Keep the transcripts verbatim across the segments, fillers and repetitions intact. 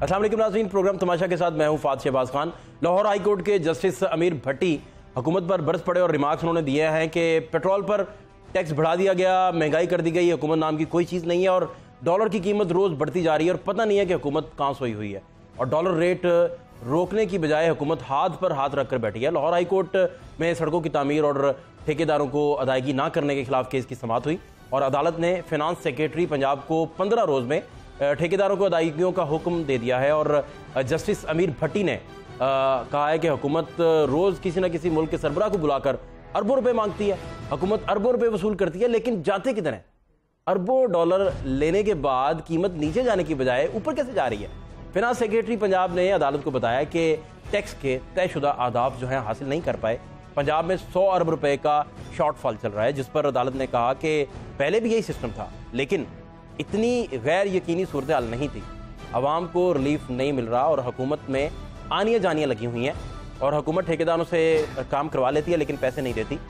अस्सलाम वालेकुम नाज़रीन, प्रोग्राम तमाशा के साथ मैं हूं फात शहबाज खान। लाहौर हाई कोर्ट के जस्टिस अमीर भट्टी हुकूमत पर बरस पड़े और रिमार्क्स उन्होंने दिए हैं कि पेट्रोल पर टैक्स बढ़ा दिया गया, महंगाई कर दी गई, हुकूमत नाम की कोई चीज़ नहीं है और डॉलर की कीमत रोज़ बढ़ती जा रही है और पता नहीं है कि हुकूमत कहाँ सोई हुई है और डॉलर रेट रोकने की बजाय हुकूमत हाथ पर हाथ रख कर बैठी है। लाहौर हाई कोर्ट में सड़कों की तामीर और ठेकेदारों को अदायगी ना करने के खिलाफ केस की समाअत हुई और अदालत ने फिनांस सेक्रेटरी पंजाब को पंद्रह रोज़ में ठेकेदारों को अदायगियों का हुक्म दे दिया है और जस्टिस अमीर भट्टी ने आ, कहा है कि हुकूमत रोज़ किसी न किसी मुल्क के सरबराह को बुलाकर अरबों रुपए मांगती है, हुकूमत अरबों रुपए वसूल करती है, लेकिन जाते किधर हैं? अरबों डॉलर लेने के बाद कीमत नीचे जाने की बजाय ऊपर कैसे जा रही है? फिनांस सेक्रेटरी पंजाब ने अदालत को बताया कि टैक्स के तयशुदा आदाफ जो हैं हासिल नहीं कर पाए। पंजाब में सौ अरब रुपए का शॉर्टफॉल चल रहा है, जिस पर अदालत ने कहा कि पहले भी यही सिस्टम था, लेकिन इतनी गैर यकीनी सूरत हाल नहीं थी, आवाम को रिलीफ नहीं मिल रहा और हुकूमत में आनियाँ जानियाँ लगी हुई हैं और हुकूमत ठेकेदारों से काम करवा लेती है लेकिन पैसे नहीं देती।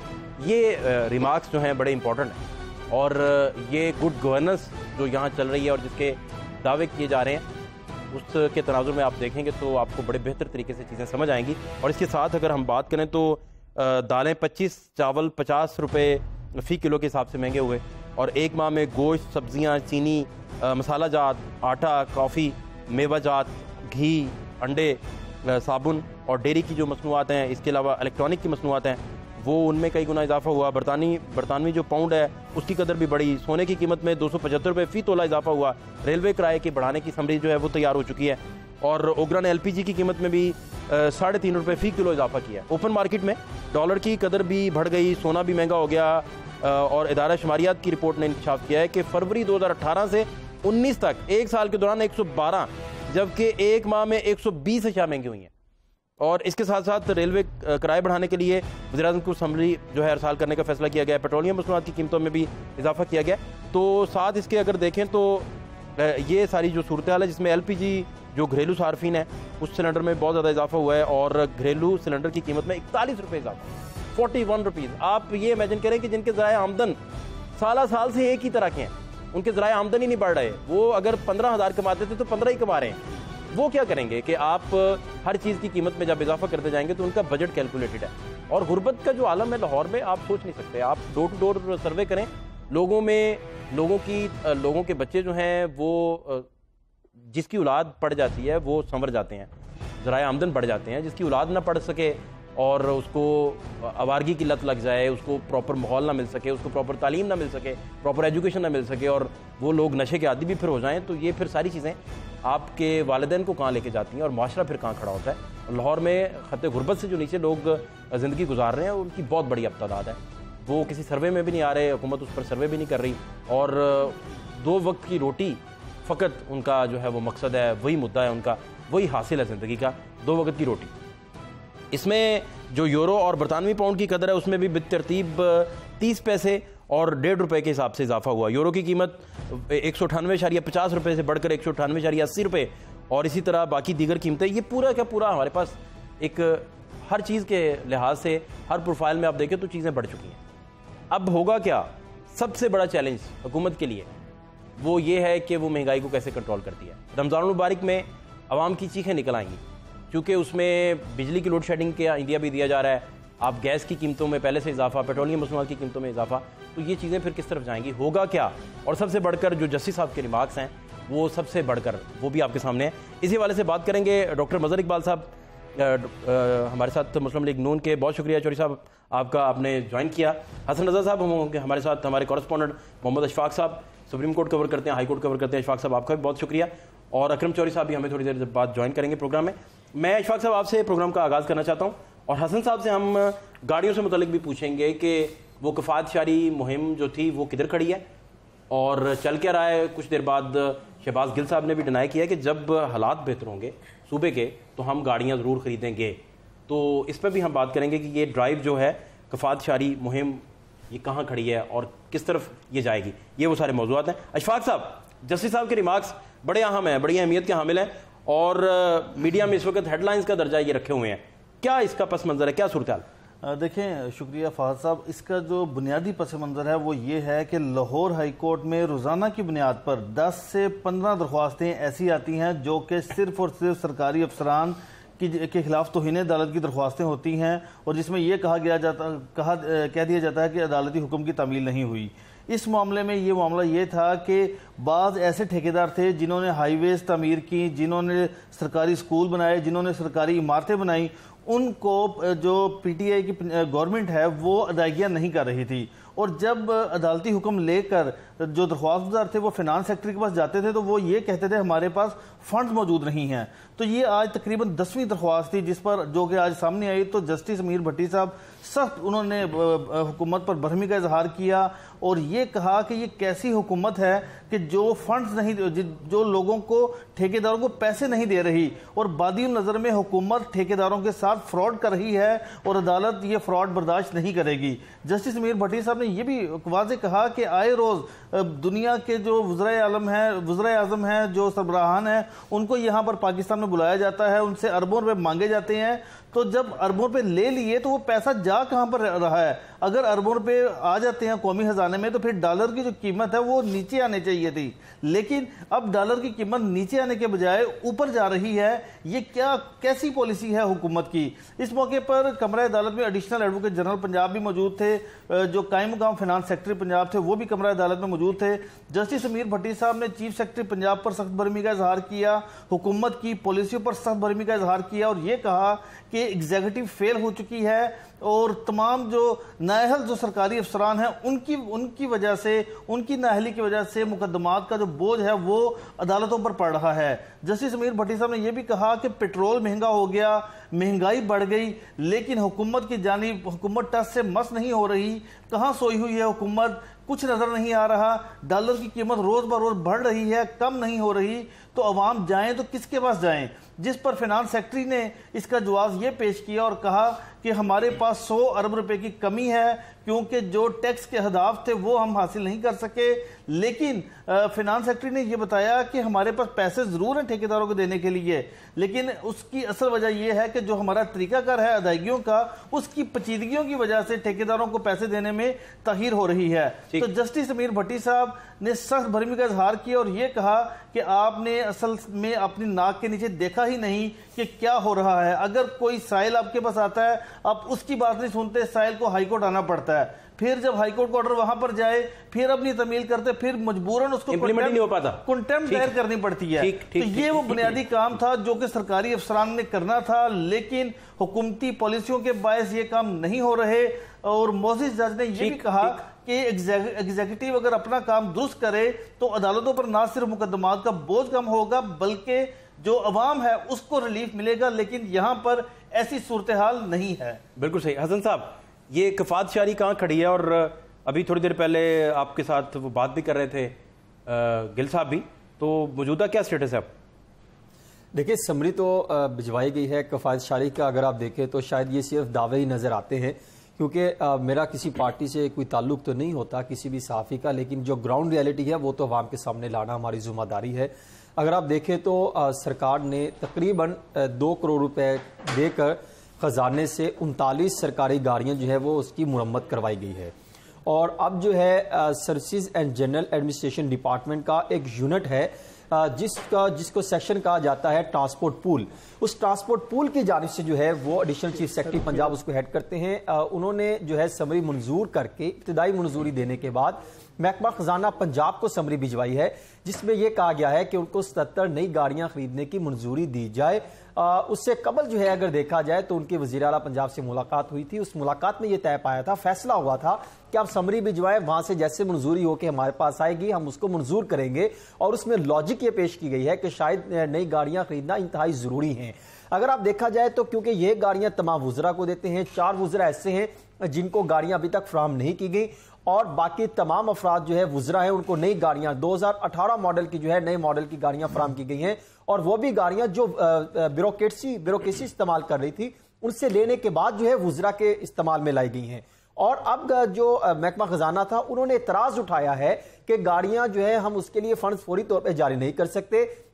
ये रिमार्क्स जो हैं बड़े इंपॉर्टेंट हैं और ये गुड गवर्नेंस जो यहाँ चल रही है और जिसके दावे किए जा रहे हैं उसके तनाजुर में आप देखेंगे तो आपको बड़े बेहतर तरीके से चीज़ें समझ आएंगी। और इसके साथ अगर हम बात करें तो दालें पच्चीस, चावल पचास रुपये फ़ी किलो के हिसाब से महंगे हुए और एक माह में गोश्त, सब्जियां, चीनी, मसाला जात, आटा, कॉफ़ी, मेवा जात, घी, अंडे, साबुन और डेयरी की जो मसनूआत हैं, इसके अलावा इलेक्ट्रॉनिक की मसनूआत हैं, वो उनमें कई गुना इजाफा हुआ। बरतानी बरतानवी जो पाउंड है उसकी कदर भी बढ़ी। सोने की कीमत में दो सौ पचहत्तर रुपये फ़ी तोला इजाफा हुआ। रेलवे किराए के बढ़ाने की समरी जो है वो तैयार हो चुकी है और ओगरा ने एल पी जी की कीमत में भी साढ़े तीन रुपये फ़ी किलो इजाफा किया। ओपन मार्केट में डॉलर की कदर भी बढ़ गई, सोना भी महंगा हो गया और इदारा शुमारियात की रिपोर्ट ने इंकशाफ किया है कि फरवरी दो हज़ार अठारह से उन्नीस तक एक साल के दौरान एक सौ बारह जबकि एक माह में एक सौ बीस अशिया महंगी हुई हैं। और इसके साथ साथ रेलवे किराए बढ़ाने के लिए वज़ीर-ए-आज़म को समरी जो है अरसाल करने का फैसला किया गया है। पेट्रोलियम मसनूआत की कीमतों में भी इजाफा किया गया। तो साथ इसके अगर देखें तो ये सारी जो सूरत हाल है जिसमें एल पी जी जो घरेलू सार्फिन है उस सिलेंडर में बहुत ज़्यादा इजाफा हुआ है और घरेलू सिलेंडर की कीमत में इकतालीस रुपये इजाफा, फोर्टी वन रुपीज़। आप ये इमेजिन करें कि जिनके ज़राए आमदन साला साल से एक ही तरह के हैं, उनके ज़राए आमदन ही नहीं बढ़ रहे, वो अगर पंद्रह हज़ार कमाते थे तो पंद्रह ही कमा रहे हैं। वो क्या करेंगे कि आप हर चीज़ की कीमत में जब इजाफा करते जाएंगे तो उनका बजट कैलकुलेटेड है। और गुर्बत का जो आलम है लाहौर में आप सोच नहीं सकते। आप डोर टू डोर सर्वे करें, लोगों में लोगों की लोगों के बच्चे जो हैं वो जिसकी औलाद पढ़ जाती है वो संवर जाते हैं, ज़राए आमदन बढ़ जाते हैं। जिसकी औलाद ना पढ़ सके और उसको आवारगी की लत लग जाए, उसको प्रॉपर माहौल ना मिल सके, उसको प्रॉपर तालीम ना मिल सके, प्रॉपर एजुकेशन ना मिल सके और वो लोग नशे के आदी भी फिर हो जाएं, तो ये फिर सारी चीज़ें आपके वालिदैन को कहाँ लेके जाती हैं और माशरा फिर कहाँ खड़ा होता है। लाहौर में खत्ते गुर्बत से जो नीचे लोग ज़िंदगी गुजार रहे हैं उनकी बहुत बड़ी अब तादाद है। वो किसी सर्वे में भी नहीं आ रहे, हुकूमत उस पर सर्वे भी नहीं कर रही और दो वक्त की रोटी फ़कत उनका जो है वो मकसद है, वही मुद्दा है उनका, वही हासिल है ज़िंदगी का, दो वक्त की रोटी। इसमें जो यूरो और बरतानवी पाउंड की कदर है उसमें भी बेतरतीब तीस पैसे और डेढ़ रुपये के हिसाब से इजाफा हुआ। यूरो की कीमत एक सौ अठानवे इशारिया पचास रुपये से बढ़कर एक सौ अठानवे इशारिया अस्सी रुपये और इसी तरह बाकी दीगर कीमतें। ये पूरा का पूरा हमारे पास एक हर चीज़ के लिहाज से हर प्रोफाइल में आप देखें तो चीज़ें बढ़ चुकी हैं। अब होगा क्या? सबसे बड़ा चैलेंज हुकूमत के लिए वो ये है कि वो महंगाई को कैसे कंट्रोल करती है। रमज़ान मुबारक में आवाम की चीखें निकल आएंगी क्योंकि उसमें बिजली की लोड शेडिंग के आइडिया भी दिया जा रहा है। आप गैस की कीमतों में पहले से इजाफा, पेट्रोलियम मसनूआत की कीमतों में इजाफा, तो ये चीज़ें फिर किस तरफ जाएंगी, होगा क्या? और सबसे बढ़कर जो जस्टिस साहब के रिमार्क्स हैं वो सबसे बढ़कर वो भी आपके सामने है। इसी हवाले से बात करेंगे। डॉक्टर मज़हर इकबाल साहब हमारे साथ मुस्लिम लीग नून के, बहुत शुक्रिया चौधरी साहब आपका, आपने ज्वाइन किया। हसन रज़ा साहब हम हमारे साथ, हमारे कॉरेस्पॉन्डेंट मोहम्मद अशफाक साहब सुप्रीम कोर्ट कवर करते हैं, हाई कोर्ट कवर करते हैं। अशफाक साहब आपका भी बहुत शुक्रिया और अकरम चौधरी साहब भी हमें थोड़ी देर बाद ज्वाइन करेंगे प्रोग्राम में। मैं अशफाक साहब आपसे प्रोग्राम का आगाज़ करना चाहता हूँ और हसन साहब से हम गाड़ियों से मुतल्लिक भी पूछेंगे कि वो कफ़ात शारी मुहिम जो थी वो किधर खड़ी है और चल क्या रहा है। कुछ देर बाद शहबाज गिल साहब ने भी डिनाई किया कि जब हालात बेहतर होंगे सूबे के तो हम गाड़ियाँ ज़रूर ख़रीदेंगे। तो इस पर भी हम बात करेंगे कि ये ड्राइव जो है कफ़ात शारी मुहिम ये कहाँ खड़ी है और किस तरफ ये जाएगी, ये वो सारे मौज़ूआत हैं। अशफाक साहब, जस्टिस साहब के रिमार्क्स बड़े अहम हैं, बड़ी अहमियत के हामिल हैं और मीडिया में इस वक्त हेडलाइंस का दर्जा ये रखे हुए हैं, क्या इसका पस मंज़र है, क्या सूरत हाल? देखें, शुक्रिया फहद साहब। इसका जो बुनियादी पस मंज़र है वो ये है कि लाहौर हाई कोर्ट में रोज़ाना की बुनियाद पर दस से पंद्रह दरख्वास्तें ऐसी आती हैं जो कि सिर्फ और सिर्फ सरकारी अफसरान की के खिलाफ तौहीन अदालत की दरख्वास्तें होती हैं, और जिसमें यह कहा गया जाता कहा कह दिया जाता है कि अदालती हुक्म की तामील नहीं हुई। इस मामले में ये मामला ये था कि बाज़ ऐसे ठेकेदार थे जिन्होंने हाईवेज़ तमीर की, जिन्होंने सरकारी स्कूल बनाए, जिन्होंने सरकारी इमारतें बनाई, उनको जो पीटीआई की गवर्नमेंट है वो अदायगियाँ नहीं कर रही थी। और जब अदालती हुक्म लेकर जो दरख्वास्तदार थे वो फिनांस सेक्रेटरी के पास जाते थे तो वो ये कहते थे हमारे पास फंड मौजूद नहीं हैं। तो ये आज तकरीबन दसवीं दरख्वास्त थी जिस पर जो कि आज सामने आई। तो जस्टिस अमीर भट्टी साहब सख्त उन्होंने हुकूमत पर बरहमी का इजहार किया और ये कहा कि ये कैसी हुकूमत है कि जो फंड्स नहीं, जो लोगों को, ठेकेदारों को पैसे नहीं दे रही, और बादी नज़र में हुकूमत ठेकेदारों के साथ फ्रॉड कर रही है और अदालत ये फ्रॉड बर्दाश्त नहीं करेगी। जस्टिस अमीर भट्टी साहब ने यह भी वाज़े कहा कि आए रोज़ दुनिया के जो वज़राए आलम हैं, वज़राए आज़म हैं, जो सरबराहान हैं, उनको यहाँ पर पाकिस्तान में बुलाया जाता है, उनसे अरबों रुपए मांगे जाते हैं। तो जब अरबों रुपए ले लिए तो वो पैसा जा कहाँ पर रहा है? अगर अरबों रुपए आ जाते हैं कौमी खजाने में तो फिर डॉलर की जो कीमत है वो नीचे आने चाहिए थी, लेकिन अब डॉलर की कीमत नीचे आने के बजाय ऊपर जा रही है। ये क्या कैसी पॉलिसी है हुकूमत की? इस मौके पर कमरा अदालत में एडिशनल एडवोकेट जनरल पंजाब भी मौजूद थे, जो कायम मुकाम फिनांस सेक्रेटरी पंजाब थे वो भी कमरा अदालत में मौजूद थे। जस्टिस अमीर भट्टी साहब ने चीफ सेक्रेटरी पंजाब पर सख्त बरहमी का इजहार किया, हुकूमत की पॉलिसियों पर सख्त बरहमी का इजहार किया और ये कहा कि एग्जीक्यूटिव फेल हो चुकी है और तमाम जो नाअहल जो सरकारी अफसरान हैं उनकी उनकी वजह से, उनकी नाअहली की वजह से मुकदमात का जो बोझ है वो अदालतों पर पड़ रहा है। जस्टिस अमीर भट्टी साहब ने यह भी कहा कि पेट्रोल महंगा हो गया, महंगाई बढ़ गई, लेकिन हुकूमत की जानिब हुकूमत टस से मस नहीं हो रही। कहाँ सोई हुई है हुकूमत? कुछ नजर नहीं आ रहा। डॉलर की कीमत रोज ब रोज बढ़ रही है, कम नहीं हो रही। तो अवाम जाएं तो किसके पास जाएं? जिस पर फिनांस सेक्रेटरी ने इसका जवाब ये पेश किया और कहा कि हमारे पास सौ अरब रुपए की कमी है क्योंकि जो टैक्स के अहदाफ थे वो हम हासिल नहीं कर सके। लेकिन फिनांस सेक्रेटरी ने यह बताया कि हमारे पास पैसे जरूर हैं ठेकेदारों को देने के लिए, लेकिन उसकी असल वजह यह है कि जो हमारा तरीकाकार है अदायगियों का, उसकी पेचीदगियों की वजह से ठेकेदारों को पैसे देने में ताखीर हो रही है। तो जस्टिस अमीर भट्टी साहब ने सख्त बरहमी का इजहार किया और यह कहा कि आपने असल में अपनी नाक के नीचे देखा ही नहीं कि क्या हो रहा है। अगर कोई साइल आपके पास आता है आप उसकी बात नहीं सुनते, साइल को हाईकोर्ट आना पड़ता है, फिर जब हाईकोर्ट का ऑर्डर वहां पर जाए फिर अपनी तमील करते, फिर मजबूरन उसको इंप्लीमेंट नहीं हो पाता, कंटेम्प्ट दायर करनी पड़ती है। ठीक, ठीक, तो ये वो बुनियादी काम था जो कि सरकारी अफसरान ने करना था, लेकिन हुकूमती पॉलिसियों के बायस ये काम नहीं हो रहे। और मोजिज जज ने यह भी कहा कि एग्जीक्यूटिव अगर अपना काम दुरुस्त करे तो अदालतों पर न सिर्फ मुकदमात का बोझ कम होगा बल्कि जो अवाम है उसको रिलीफ मिलेगा, लेकिन यहां पर ऐसी सूरत हाल नहीं है। बिल्कुल सही। हसन साहब, ये कफात शारी कहाँ खड़ी है? और अभी थोड़ी देर पहले आपके साथ वो बात भी कर रहे थे गिल साहब भी, तो मौजूदा क्या स्टेटस है? अब देखिए, समरी तो भिजवाई गई है। कफात शारी का अगर आप देखें तो शायद ये सिर्फ दावे ही नज़र आते हैं, क्योंकि मेरा किसी पार्टी से कोई ताल्लुक तो नहीं होता किसी भी सहाफ़ी का, लेकिन जो ग्राउंड रियलिटी है वो तो अवाम के सामने लाना हमारी जिम्मेदारी है। अगर आप देखें तो आ, सरकार ने तकरीबन दो करोड़ रुपए देकर खजाने से उनतालीस सरकारी गाड़ियां जो है वो उसकी मुरम्मत करवाई गई है। और अब जो है services and general administration department का एक यूनिट है जिसका जिसको सेक्शन कहा जाता है ट्रांसपोर्ट पूल। उस ट्रांसपोर्ट पूल की जानिब से जो है वो एडिशनल चीफ सेक्रेटरी पंजाब उसको हेड करते हैं। आ, उन्होंने जो है समरी मंजूर करके इब्तिदाई मंजूरी देने के बाद महकमा खजाना पंजाब को समरी भिजवाई है, जिसमें यह कहा गया है कि उनको सत्तर नई गाड़ियां खरीदने की मंजूरी दी जाए। आ, उससे कबल जो है अगर देखा जाए तो उनकी वजीर आला पंजाब से मुलाकात हुई थी। उस मुलाकात में यह तय पाया था, फैसला हुआ था कि आप समरी भिजवाएं, वहां से जैसे मंजूरी हो के हमारे पास आएगी हम उसको मंजूर करेंगे। और उसमें लॉजिक ये पेश की गई है कि शायद नई गाड़ियां खरीदना इंतहाई जरूरी है। अगर आप देखा जाए तो क्योंकि ये गाड़ियां तमाम वुजरा को देते हैं, चार वुजरा ऐसे हैं जिनको गाड़ियां अभी तक फ्राहम नहीं की गई और बाकी तमाम अफराद जो है वुजरा है उनको नई गाड़ियां दो हज़ार अठारह मॉडल की जो है नए मॉडल की गाड़ियां फराहम की गई हैं। और वो भी गाड़ियां जो ब्यूरोक्रेसी ब्यूरोक्रेसी इस्तेमाल कर रही थी उनसे लेने के बाद जो है वुजरा के इस्तेमाल में लाई गई हैं। और अब जो महकमा खजाना था उन्होंने इतराज उठाया है कि गाड़ियां जो है हम उसके लिए फंड्स फौरी तौर पर जारी नहीं कर सकते,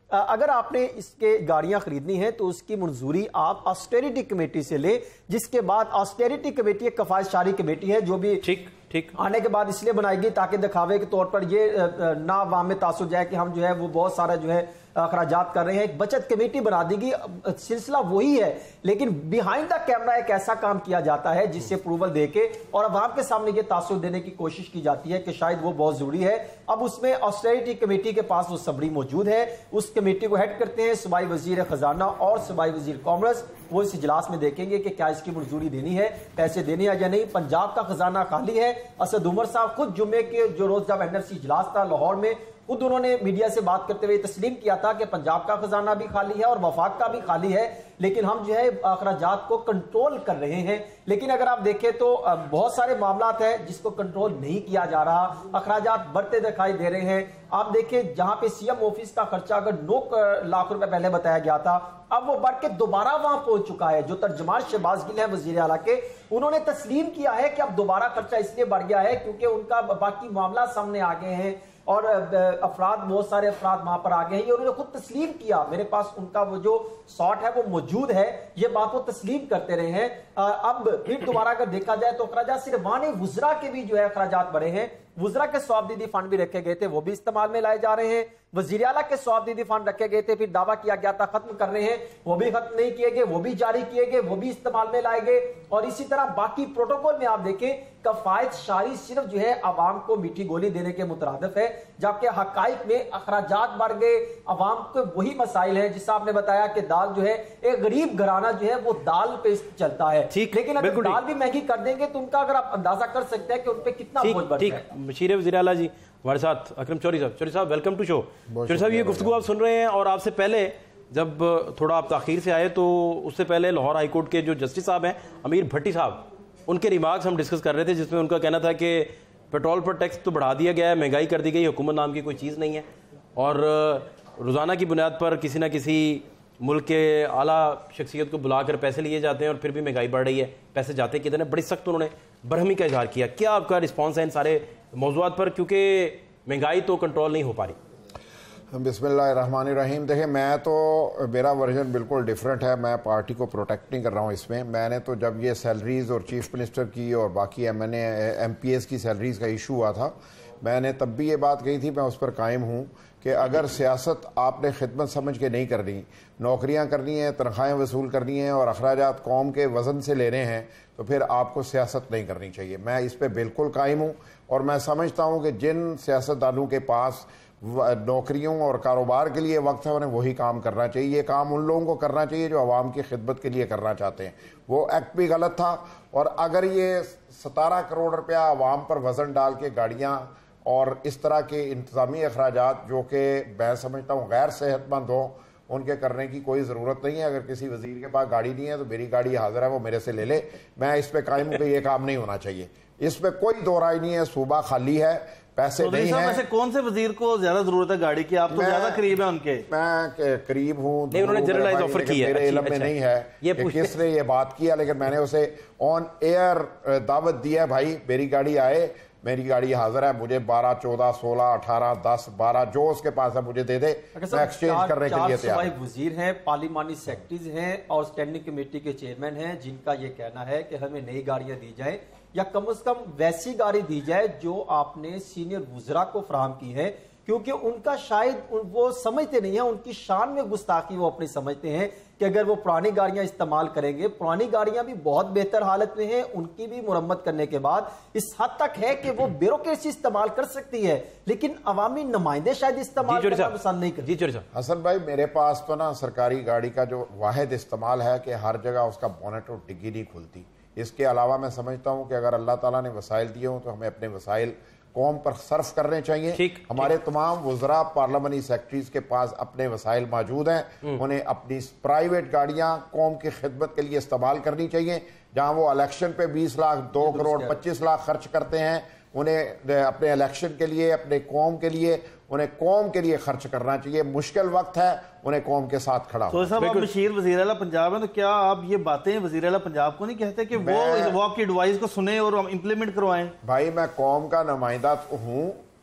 अगर आपने इसके गाड़ियां खरीदनी है तो उसकी मंजूरी आप ऑस्टेरिटी कमेटी से ले, जिसके बाद ऑस्टेरिटी कमेटी एक कफायतशारी कमेटी है जो भी ठीक ठीक आने के बाद इसलिए बनाएगी ताकि दिखावे के तौर पर ये ना अवाम में तासुर जाए कि हम जो है वो बहुत सारा जो है अखराजात कर रहे हैं। एक बचत कमेटी बना देगी, सिलसिला वही है, लेकिन बिहाइंड द कैमरा एक ऐसा काम किया जाता है जिससे अप्रूवल देके और अवाम के सामने ये तासुर देने की कोशिश की जाती है कि शायद वो बहुत जरूरी है। अब उसमें ऑस्टेरिटी कमेटी के पास वो सबरी मौजूद है, उस कमेटी को हेड करते हैं सूबाई वजीर खजाना और सूबाई वजीर कॉमर्स। वो इस इजलास में देखेंगे कि क्या इसकी मंजूरी देनी है, पैसे देने हैं या नहीं। पंजाब का खजाना खाली है। असद उमर साहब खुद जुम्मे के जो रोज जब एन एफ सी इजलास था लाहौर में, खुद उन्होंने मीडिया से बात करते हुए तस्लीम किया था कि पंजाब का खजाना भी खाली है और वफाक का भी खाली है, लेकिन हम जो है अखराजात को कंट्रोल कर रहे हैं। लेकिन अगर आप देखें तो बहुत सारे मामला है जिसको कंट्रोल नहीं किया जा रहा, अखराजात बढ़ते दिखाई दे रहे हैं। आप देखें जहां पे सीएम ऑफिस का खर्चा अगर नौ लाख रुपए पहले बताया गया था, अब वो बढ़ के दोबारा वहां पहुंच चुका है। जो तर्जमान शहबाज गिल है वजीर आला के, उन्होंने तस्लीम किया है कि अब दोबारा खर्चा इसलिए बढ़ गया है क्योंकि उनका बाकी मामला सामने आ गए हैं और अफराद, बहुत सारे अफराद वहां पर आ गए हैं। ये उन्होंने खुद तस्लीम किया, मेरे पास उनका वो जो शॉट है वो मौजूद है, ये बात वो तस्लीम करते रहे हैं। अब फिर दोबारा अगर देखा जाए तो अखराजात सिर्फ वाने वुजरा के भी जो है अखराजात बढ़े हैं। वुजरा के सवाबदीदी फंड भी रखे गए थे, वो भी इस्तेमाल में लाए जा रहे हैं। वजीर आला के सवाबदीदी फंड रखे गए थे, फिर दावा किया गया था खत्म कर रहे हैं, वो भी खत्म नहीं किए गए, वो भी जारी किए गए, वो भी इस्तेमाल में लाए गए। और इसी तरह बाकी प्रोटोकॉल में आप देखें, कफायत शारी सिर्फ जो है आवाम को मीठी गोली देने के मुतरादिफ है, जबकि हकाइक में अखराजात बढ़ गए। आवाम को वही मसाइल है जिससे आपने बताया कि दाल जो है एक गरीब घराना जो है वो दाल पे चलता है, लेकिन अगर दाल भी महंगी कर देंगे तो उनका अगर आप अंदाजा कर सकते हैं कि उन पे कितना बोझ बढ़ रहा है। मशीर वज़ीर आला जी हमारे साथ अकरम चौधरी साहब। चौधरी साहब वेलकम टू शो। चौधरी साहब ये गुफ्तगू आप सुन रहे हैं और आपसे पहले जब थोड़ा आप ताखीर से आए तो उससे पहले लाहौर हाई कोर्ट के जो जस्टिस साहब हैं अमीर भट्टी साहब, उनके रिमार्क्स हम डिस्कस कर रहे थे जिसमें उनका कहना था कि पेट्रोल पर टैक्स तो बढ़ा दिया गया है, महंगाई कर दी गई, हुकूमत नाम की कोई चीज़ नहीं है और रोज़ाना की बुनियाद पर किसी न किसी मुल्क के आला शख्सियत को बुलाकर पैसे लिए जाते हैं और फिर भी महंगाई बढ़ रही है, पैसे जाते कितने। बड़ी सख्त उन्होंने बरहमी का इजहार किया। क्या आपका रिस्पॉन्स है इन सारे मौजूद पर, क्योंकि महंगाई तो कंट्रोल नहीं हो पा रही? बिस्मिल्लाहिर्रहमानिर्रहीम। देखिए, मैं तो मेरा वर्जन बिल्कुल डिफरेंट है, मैं पार्टी को प्रोटेक्ट नहीं कर रहा हूँ इसमें। मैंने तो जब ये सैलरीज़ और चीफ मिनिस्टर की और बाकी M N A M P S की सैलरीज़ का इशू हुआ था, मैंने तब भी ये बात कही थी, मैं उस पर कायम हूँ कि अगर सियासत आपने खिदमत समझ के नहीं करनी, नौकरियाँ करनी है, तनख्वाहें वसूल करनी है और अखराजात कौम के वज़न से लेने हैं, तो फिर आपको सियासत नहीं करनी चाहिए। मैं इस पर बिल्कुल कायम हूँ और मैं समझता हूँ कि जिन सियासतदानों के पास नौकरियों और कारोबार के लिए वक्त है उन्हें वही काम करना चाहिए। ये काम उन लोगों को करना चाहिए जो आवाम की खिदमत के लिए करना चाहते हैं। वो एक्ट भी गलत था और अगर ये सतारह करोड़ रुपया आवाम पर वज़न डाल के गाड़ियाँ और इस तरह के इंतज़ामी अखराजात जो कि मैं समझता हूँ गैर सेहतमंद हों, उनके करने की कोई ज़रूरत नहीं है। अगर किसी वज़ीर के पास गाड़ी नहीं है तो मेरी गाड़ी हाजिर है, वो मेरे से ले ले। मैं इस पर कायम हूँ कि ये काम नहीं होना चाहिए, इस पर कोई दो राय नहीं है। सूबा खाली है, पैसे तो नहीं है। वैसे कौन से वजीर को ज्यादा जरूरत है गाड़ी की? आप तो ज्यादा करीब है उनके। मैं करीब हूँ, उन्होंने जनरलाइज ऑफर किया, मेरे इल्म में नहीं है ये किसने ये बात किया, लेकिन मैंने उसे ऑन एयर दावत दिया, भाई मेरी गाड़ी आए, मेरी गाड़ी हाजिर है, मुझे बारह चौदह सोलह अठारह दस बारह जो उसके पास है मुझे दे दे, मैं एक्सचेंज करने के लिए तैयार हूं। वजीर हैं, पार्लिमानी सेक्रेटरीज हैं और स्टैंडिंग कमेटी के चेयरमैन हैं जिनका ये कहना है कि हमें नई गाड़ियां दी जाए या कम से कम वैसी गाड़ी दी जाए जो आपने सीनियर वुजरा को फराहम की है, क्योंकि उनका शायद वो समझते नहीं है, उनकी शान में गुस्ताखी वो अपनी समझते हैं कि अगर वो पुरानी गाड़ियां इस्तेमाल करेंगे, पुरानी गाड़ियां भी बहुत बेहतर हालत में हैं, उनकी भी मुरम्मत करने के बाद इस हद तक है कि वो ब्यूरोक्रेसी इस्तेमाल कर सकती है, लेकिन अवामी नुमाइंदे शायद इस्तेमाल करना पसंद नहीं करते। हसन भाई, मेरे पास तो ना सरकारी गाड़ी का जो वाहिद इस्तेमाल है कि हर जगह उसका बोनेट और डिग्गी नहीं खुलती। इसके अलावा मैं समझता हूँ कि अगर अल्लाह ताला ने वसाइल दिए हों तो हमें अपने वसाइल कौम पर सर्फ करने चाहिए। ठीक, हमारे ठीक। तमाम वज़रा पार्लियामेंट्री सेक्रेटरीज के पास अपने वसाइल मौजूद हैं, उन्हें अपनी प्राइवेट गाड़ियां कौम की खिदमत के लिए इस्तेमाल करनी चाहिए। जहां वो इलेक्शन पे बीस लाख दो करोड़ पच्चीस लाख खर्च करते हैं, उन्हें अपने इलेक्शन के लिए, अपने कौम के लिए, उन्हें कौम के लिए खर्च करना चाहिए। मुश्किल वक्त है, उन्हें कौम के साथ खड़ा तो साहब, आप बशीर वज़ीर आला पंजाब है, तो क्या आप ये बातें वज़ीर आला पंजाब को नहीं कहते कि वो वो आपकी एडवाइस को सुने और इम्प्लीमेंट करवाएं? भाई, मैं कौम का नुमाइंदा हूँ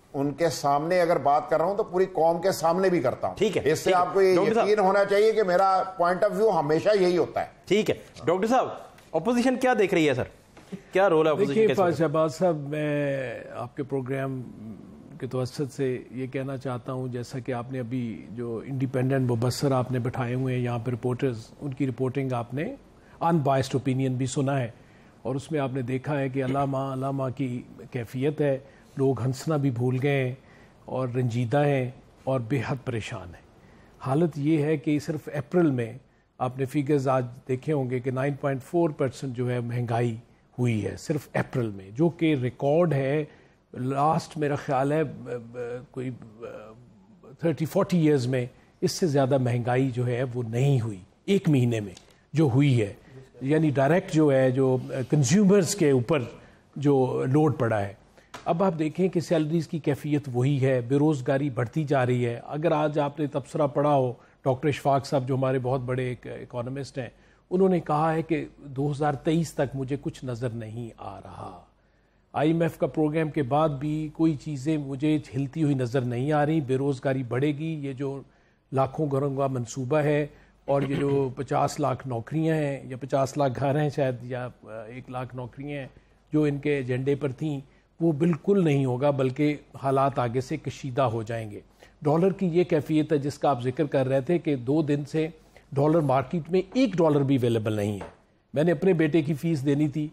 उनके सामने अगर बात कर रहा हूं तो पूरी कौम के सामने भी करता हूं। ठीक है, इससे ठीक है। आपको ये डॉक्टर यकीन होना चाहिए कि मेरा पॉइंट ऑफ व्यू हमेशा यही होता है। ठीक है डॉक्टर साहब, ऑपोजिशन क्या देख रही है सर, क्या रोल है ऑपोजिशन? देखिए शहबाज साहब, मैं आपके प्रोग्राम के तवसत से ये कहना चाहता हूँ, जैसा कि आपने अभी जो इंडिपेंडेंट मुबसर आपने बैठाए हुए हैं यहाँ पे रिपोर्टर्स, उनकी रिपोर्टिंग आपने अनबायस्ड ओपिनियन भी सुना है और उसमें आपने देखा है कि अलामा अलामा की कैफियत है, लोग हंसना भी भूल गए हैं और रंजीदा हैं और बेहद परेशान हैं। हालत ये है कि सिर्फ अप्रैल में आपने फिगर्स आज देखे होंगे कि नौ पॉइंट चार परसेंट जो है महंगाई हुई है सिर्फ अप्रैल में, जो कि रिकॉर्ड है। लास्ट मेरा ख्याल है कोई थर्टी फोर्टी ईयर्स में इससे ज़्यादा महंगाई जो है वो नहीं हुई एक महीने में जो हुई है, यानी डायरेक्ट जो है जो कंज्यूमर्स के ऊपर जो लोड पड़ा है। अब आप देखें कि सैलरीज़ की कैफियत वही है, बेरोज़गारी बढ़ती जा रही है। अगर आज आपने तबसरा पढ़ा हो, डॉक्टर इशफाक साहब जो हमारे बहुत बड़े एक इकोनॉमिस्ट हैं, उन्होंने कहा है कि दो हज़ार तेईस तक मुझे कुछ नज़र नहीं आ रहा। आईएमएफ का प्रोग्राम के बाद भी कोई चीज़ें मुझे हिलती हुई नज़र नहीं आ रही। बेरोज़गारी बढ़ेगी, ये जो लाखों घरों का मंसूबा है और ये जो पचास लाख नौकरियां हैं या पचास लाख घर हैं शायद, या एक लाख नौकरियां हैं जो इनके एजेंडे पर थीं, वो बिल्कुल नहीं होगा, बल्कि हालात आगे से कशीदा हो जाएंगे। डॉलर की ये कैफियत है जिसका आप जिक्र कर रहे थे कि दो दिन से डॉलर मार्केट में एक डॉलर भी अवेलेबल नहीं है। मैंने अपने बेटे की फ़ीस देनी थी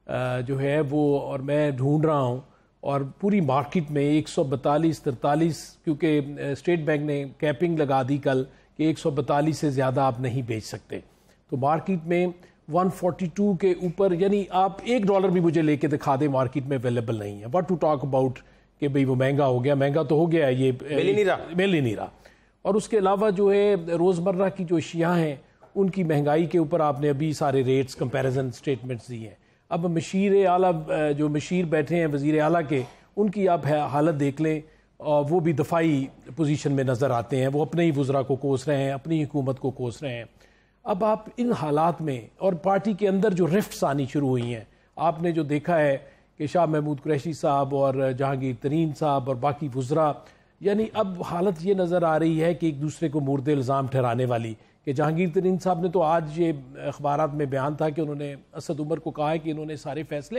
जो है वो, और मैं ढूंढ रहा हूँ, और पूरी मार्केट में एक सौ बतालीस तरतालीस, क्योंकि स्टेट बैंक ने कैपिंग लगा दी कल कि एक सौ बतालीस से ज़्यादा आप नहीं बेच सकते, तो मार्केट में एक सौ बयालीस के ऊपर, यानी आप एक डॉलर भी मुझे लेके दिखा दें मार्केट में अवेलेबल नहीं है। व्हाट टू टॉक अबाउट कि भाई वो महंगा हो गया, महंगा तो हो गया, ये मिल ही नहीं रहा मिल ही नहीं रहा। और उसके अलावा जो है रोज़मर्रा की जो अशियाँ हैं उनकी महंगाई के ऊपर आपने अभी सारे रेट्स कंपैरिजन स्टेटमेंट्स दिए हैं। अब मशीर आला जो मशीर बैठे हैं वज़ीर आला के, उनकी आप हालत देख लें, और वो भी दफाई पोजीशन में नज़र आते हैं, वो अपने ही वज़रा को कोस रहे हैं, अपनी हुकूमत को कोस रहे हैं। अब आप इन हालात में, और पार्टी के अंदर जो रिफ्ट्स आनी शुरू हुई हैं, आपने जो देखा है कि शाह महमूद कुरैशी साहब और जहांगीर तरीन साहब और बाकी वज़रा, यानी अब हालत ये नज़र आ रही है कि एक दूसरे को मुर्दे इल्ज़ाम ठहराने वाली, कि जहांगीर तरीन साहब ने तो आज ये अखबारात में बयान था कि उन्होंने असद उमर को कहा है कि इन्होंने सारे फैसले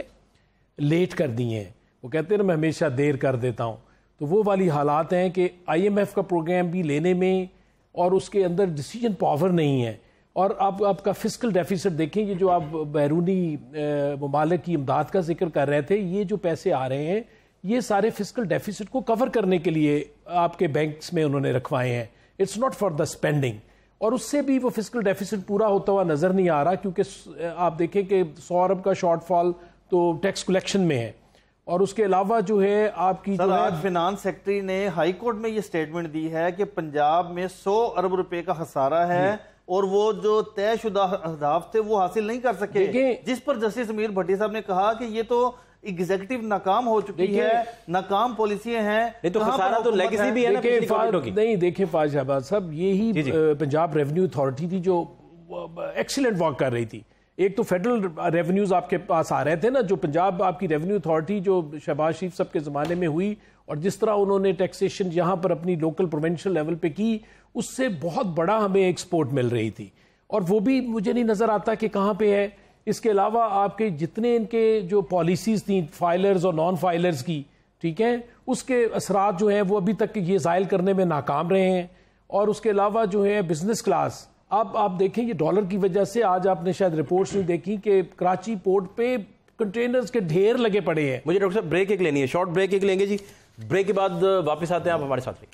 लेट कर दिए हैं। वो कहते हैं ना, मैं हमेशा देर कर देता हूँ। तो वो वाली हालात हैं कि आईएमएफ का प्रोग्राम भी लेने में और उसके अंदर डिसीजन पावर नहीं है। और आप आपका फिस्कल डेफिसिट देखें, ये जो आप बैरूनी ममालिक की इमदाद का जिक्र कर रहे थे, ये जो पैसे आ रहे हैं ये सारे फिस्कल डेफिसिट को कवर करने के लिए आपके बैंक्स में उन्होंने रखवाए हैं। It's not for the spending, और उससे भी वो फिस्कल डेफिसिट पूरा होता हुआ नजर नहीं आ रहा, क्योंकि आप देखें कि सौ अरब का शॉर्टफॉल तो टैक्स कलेक्शन में है। और उसके अलावा जो है आपकी सर, जो आज है फिनांस सेक्रेटरी ने हाई कोर्ट में ये स्टेटमेंट दी है कि पंजाब में सौ अरब रुपए का खसारा है और वो जो तयशुदा अहदाफ थे वो हासिल नहीं कर सके, जिस पर जस्टिस अमीर भट्टी साहब ने कहा कि ये तो एग्जीक्यूटिव नाकाम हो चुकी है, नाकाम पॉलिसियां हैं। नहीं तो खसारा तो लेगेसी भी है ना पिछली गवर्नमेंटों की। नहीं, देखिए फाज शहबाज साहब, यही पंजाब रेवेन्यू अथॉरिटी थी जो एक्सीलेंट वर्क कर रही थी। एक तो फेडरल रेवेन्यूज आपके पास आ रहे थे ना, जो पंजाब आपकी रेवेन्यू अथॉरिटी जो शहबाज शरीफ साहब के ज़माने में हुई, और जिस तरह उन्होंने टैक्सेशन यहाँ पर अपनी लोकल प्रोविंशियल लेवल पे की, उससे बहुत बड़ा हमें एक्सपोर्ट मिल रही थी, और वो भी मुझे नहीं नज़र आता कि कहाँ पे है। इसके अलावा आपके जितने इनके जो पॉलिसीज़ थी फाइलर्स और नॉन फाइलर्स की, ठीक है, उसके असरात जो हैं वो अभी तक ये ज़ायल करने में नाकाम रहे हैं। और उसके अलावा जो है बिजनेस क्लास, अब आप देखें ये डॉलर की वजह से, आज आपने शायद रिपोर्ट्स नहीं देखी कि कराची पोर्ट पे कंटेनर्स के ढेर लगे पड़े हैं। मुझे डॉक्टर साहब ब्रेक एक लेनी है, शॉर्ट ब्रेक एक लेंगे जी, ब्रेक के बाद वापस आते हैं, आप हमारे साथ रहिए।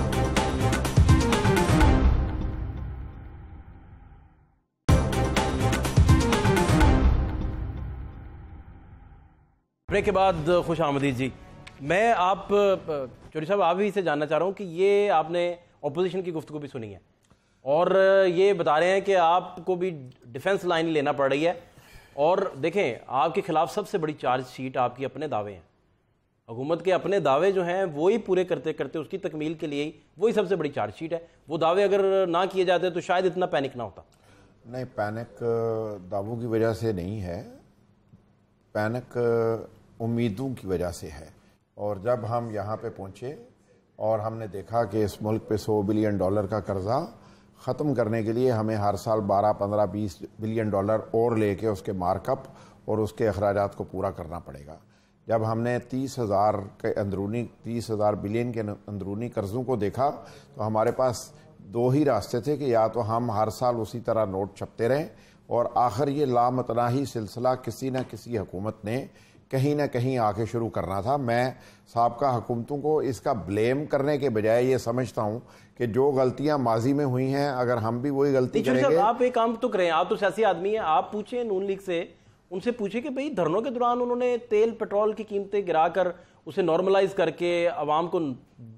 ब्रेक के बाद खुश आमदीद जी। मैं आप चौधरी साहब आप ही से जानना चाह रहा हूँ कि ये आपने ऑपोजिशन की गुफ्तगू भी सुनी है और ये बता रहे हैं कि आपको भी डिफेंस लाइन लेना पड़ रही है, और देखें आपके खिलाफ सबसे बड़ी चार्जशीट आपकी अपने दावे हैं, हुकूमत के अपने दावे जो हैं वो ही पूरे करते करते उसकी तकमील के लिए ही वही सबसे बड़ी चार्जशीट है। वो दावे अगर ना किए जाते तो शायद इतना पैनिक ना होता। नहीं, पैनिक दावों की वजह से नहीं है, पैनिक उम्मीदों की वजह से है। और जब हम यहाँ पे पहुँचे और हमने देखा कि इस मुल्क पे सौ बिलियन डॉलर का कर्जा ख़त्म करने के लिए हमें हर साल बारह, पंद्रह, बीस बिलियन डॉलर और लेके उसके मार्कअप और उसके अखराजात को पूरा करना पड़ेगा। जब हमने तीस हज़ार के अंदरूनी तीस हज़ार बिलियन के अंदरूनी कर्ज़ों को देखा तो हमारे पास दो ही रास्ते थे कि या तो हम हर साल उसी तरह नोट छपते रहें और आखिर ये लामतनाही सिलसिला किसी न किसी हुकूमत ने कहीं ना कहीं आके शुरू करना था। मैं साबका हुकूमतों को इसका ब्लेम करने के बजाय ये समझता हूँ कि जो गलतियां माजी में हुई हैं अगर हम भी वही गलती करेंगे। आप एक काम तो करें, आप तो सियासी आदमी हैं, आप पूछें नून लीग से, उनसे पूछे कि भाई धरनों के दौरान उन्होंने तेल पेट्रोल की कीमतें गिराकर उसे नॉर्मलाइज करके आवाम को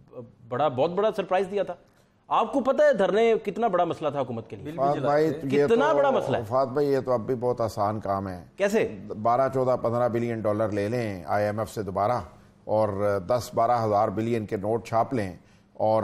बड़ा बहुत बड़ा सरप्राइज दिया था। आपको पता है धरने कितना बड़ा मसला था हुकूमत के लिए? भाई कितना तो, बड़ा मसला है फात भाई ये तो अब भी बहुत आसान काम है। कैसे? बारह चौदह पंद्रह बिलियन डॉलर ले लें आईएमएफ से दोबारा और दस बारह हजार बिलियन के नोट छाप लें और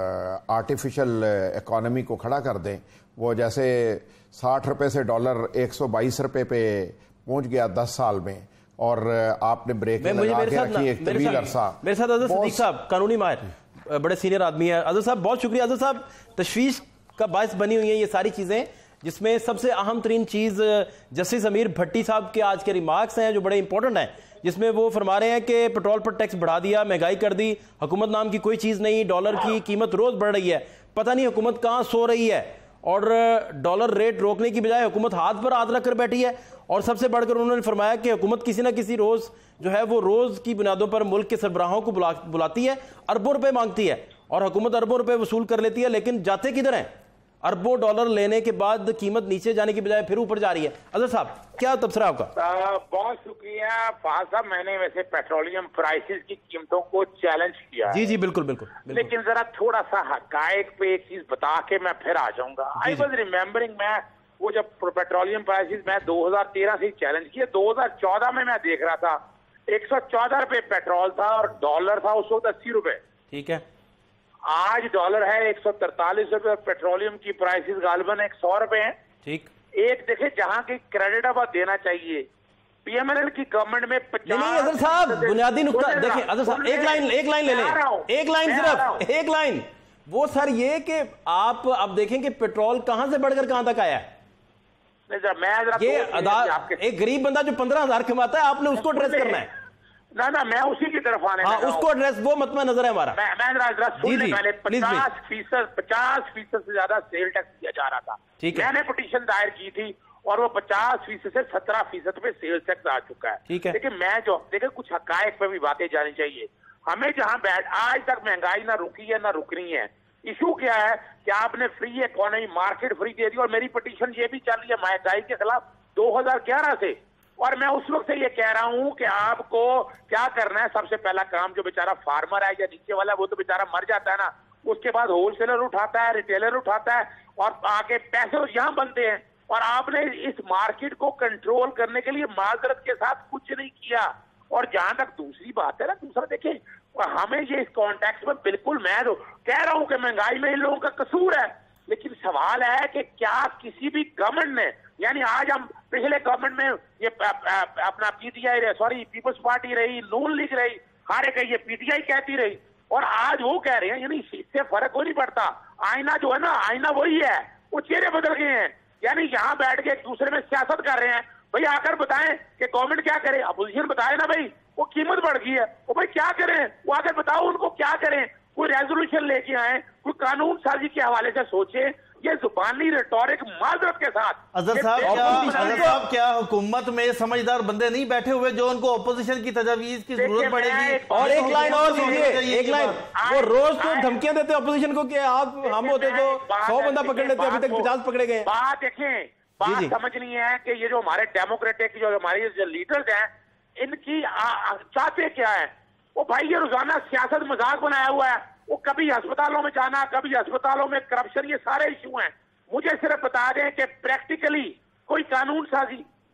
आर्टिफिशियल इकोनॉमी को खड़ा कर दें। वो जैसे साठ रुपए से डॉलर एक सौ बाईस रुपए पे पहुंच गया दस साल में और आपने ब्रेक लगा के रखी एक तवील अरसा। मेरे साथ अजहर सिद्दीक साहब, कानूनी माहिर, बड़े सीनियर आदमी है। अजहर साहब बहुत शुक्रिया। अजहर साहब, तशवीश का बायस बनी हुई है ये सारी चीजें, जिसमें सबसे अहम तरीन चीज जस्टिस अमीर भट्टी साहब के आज के रिमार्क्स हैं जो बड़े इंपॉर्टेंट हैं, जिसमें वो फरमा रहे हैं कि पेट्रोल पर टैक्स बढ़ा दिया, महंगाई कर दी, हुकूमत नाम की कोई चीज नहीं, डॉलर की कीमत रोज बढ़ रही है, पता नहीं हुकूमत कहां सो रही है, और डॉलर रेट रोकने की बजाय हुकूमत हाथ पर हाथ रख कर बैठी है। और सबसे बढ़कर उन्होंने फरमाया कि हुकूमत किसी ना किसी रोज जो है वो रोज की बुनियादों पर मुल्क के सरबराहों को बुला, बुलाती है, अरबों रुपए मांगती है और हुकूमत अरबों रुपए वसूल कर लेती है, लेकिन जाते किधर हैं? अरबों डॉलर लेने के बाद कीमत नीचे जाने की बजाय फिर ऊपर जा रही है। अजहर साहब, क्या तबसरा आपका? बहुत शुक्रिया फाज साहब। मैंने वैसे पेट्रोलियम प्राइसेस की कीमतों को चैलेंज किया जी जी बिल्कुल बिल्कुल, बिल्कुल। लेकिन जरा थोड़ा सा हकायक पे एक चीज बता के मैं फिर आ जाऊंगा। आई वॉज रिमेम्बरिंग, मैं वो जब पेट्रोलियम प्राइसेस मैं दो हज़ार तेरह से चैलेंज किया, दो हज़ार चौदह में मैं देख रहा था एक सौ चौदह रुपए पेट्रोल था और डॉलर था उस वक्त अस्सी रुपए। ठीक है, आज डॉलर है एक सौ तरतालीस रुपए और पेट्रोलियम की प्राइसेस गालिबन एक सौ रुपए है। ठीक। एक देखे जहां की क्रेडिट अब देना चाहिए, पीएमएनएल की गवर्नमेंट में नहीं नहीं अजहर साहब, बुनियादी नुकता देखिए अजहर साहब, एक लाइन एक लाइन ले लें, एक लाइन सिर्फ एक लाइन। वो सर ये कि आप अब देखें कि पेट्रोल कहां से बढ़कर कहां तक आया है। मैं ये अदा एक गरीब बंदा जो पंद्रह हजार कमाता है, आपने उसको एड्रेस करना है ना। ना मैं उसी की तरफ आने हाँ, उसको एड्रेस, वो मतमा नजर है हमारा। मैं मैं जरा जरा सुन ले, पहले पचास फीसद पचास फीसद से ज्यादा सेल टैक्स दिया जा रहा था। ठीक है, मैंने पिटीशन दायर की थी और वो पचास फीसद से सत्रह फीसद पे सेल टैक्स आ चुका है। ठीक है, लेकिन मैं जो देखिए कुछ हकायक पे भी बातें जानी चाहिए। हमें जहां बैठ आज तक महंगाई ना रुकी है ना रुक रही है। इशू क्या है कि आपने फ्री इकोनॉमी मार्केट फ्री दे दी और मेरी पिटीशन ये भी चल रही है महंगाई के खिलाफ दो हज़ार ग्यारह से, और मैं उस वक्त से ये कह रहा हूं कि आपको क्या करना है। सबसे पहला काम, जो बेचारा फार्मर है या नीचे वाला वो तो बेचारा मर जाता है ना, उसके बाद होलसेलर उठाता है, रिटेलर उठाता है और आगे पैसे यहाँ बनते हैं। और आपने इस मार्केट को कंट्रोल करने के लिए माजरत के साथ कुछ नहीं किया। और जहां तक दूसरी बात है ना, दूसरा देखें हमें ये इस कॉन्टेक्स्ट में बिल्कुल, मैं तो कह रहा हूं कि महंगाई में इन लोगों का कसूर है, लेकिन सवाल है कि क्या किसी भी गवर्नमेंट ने, यानी आज हम पिछले गवर्नमेंट में ये अपना पीटीआई सॉरी पीपल्स पार्टी रही, नून लीग रही, हारे कही ये पीटीआई कहती रही, और आज वो कह रहे हैं, यानी इससे फर्क हो नहीं पड़ता। आईना जो है ना, आईना वही है, वो चेहरे बदल गए हैं। यानी यहाँ बैठ के एक दूसरे में सियासत कर रहे हैं। भाई आकर बताएं कि गवर्नमेंट क्या करे, अपोजिशन बताए ना भाई वो कीमत बढ़ गई है, वो भाई क्या करें, वो आकर बताओ उनको क्या करें। कोई रेजोल्यूशन लेके आए, कोई कानून साजी के हवाले से सोचे। ये जुबानी रेटोरिक माजरत के साथ। अजहर साहब क्या अजहर साहब क्या हुकूमत में समझदार बंदे नहीं बैठे हुए जो उनको अपोजिशन की तजवीज की जरूरत पड़ेगी? और एक लाइन और दीजिए, एक लाइन। वो रोज तो धमकियां देते अपोजिशन को कि आप हम होते तो सौ बंदा पकड़ लेते, अभी तक पचास पकड़े गए। बात देखें, बात समझनी है कि ये जो हमारे डेमोक्रेटिक जो हमारे जो लीडर्स हैं, इनकी चाहते क्या है। वो भाई ये रोजाना सियासत मजाक बनाया हुआ है। वो कभी अस्पतालों में जाना, कभी अस्पतालों में करप्शन, ये सारे इशू हैं। मुझे सिर्फ बता दें कि प्रैक्टिकली कोई कानून साजी,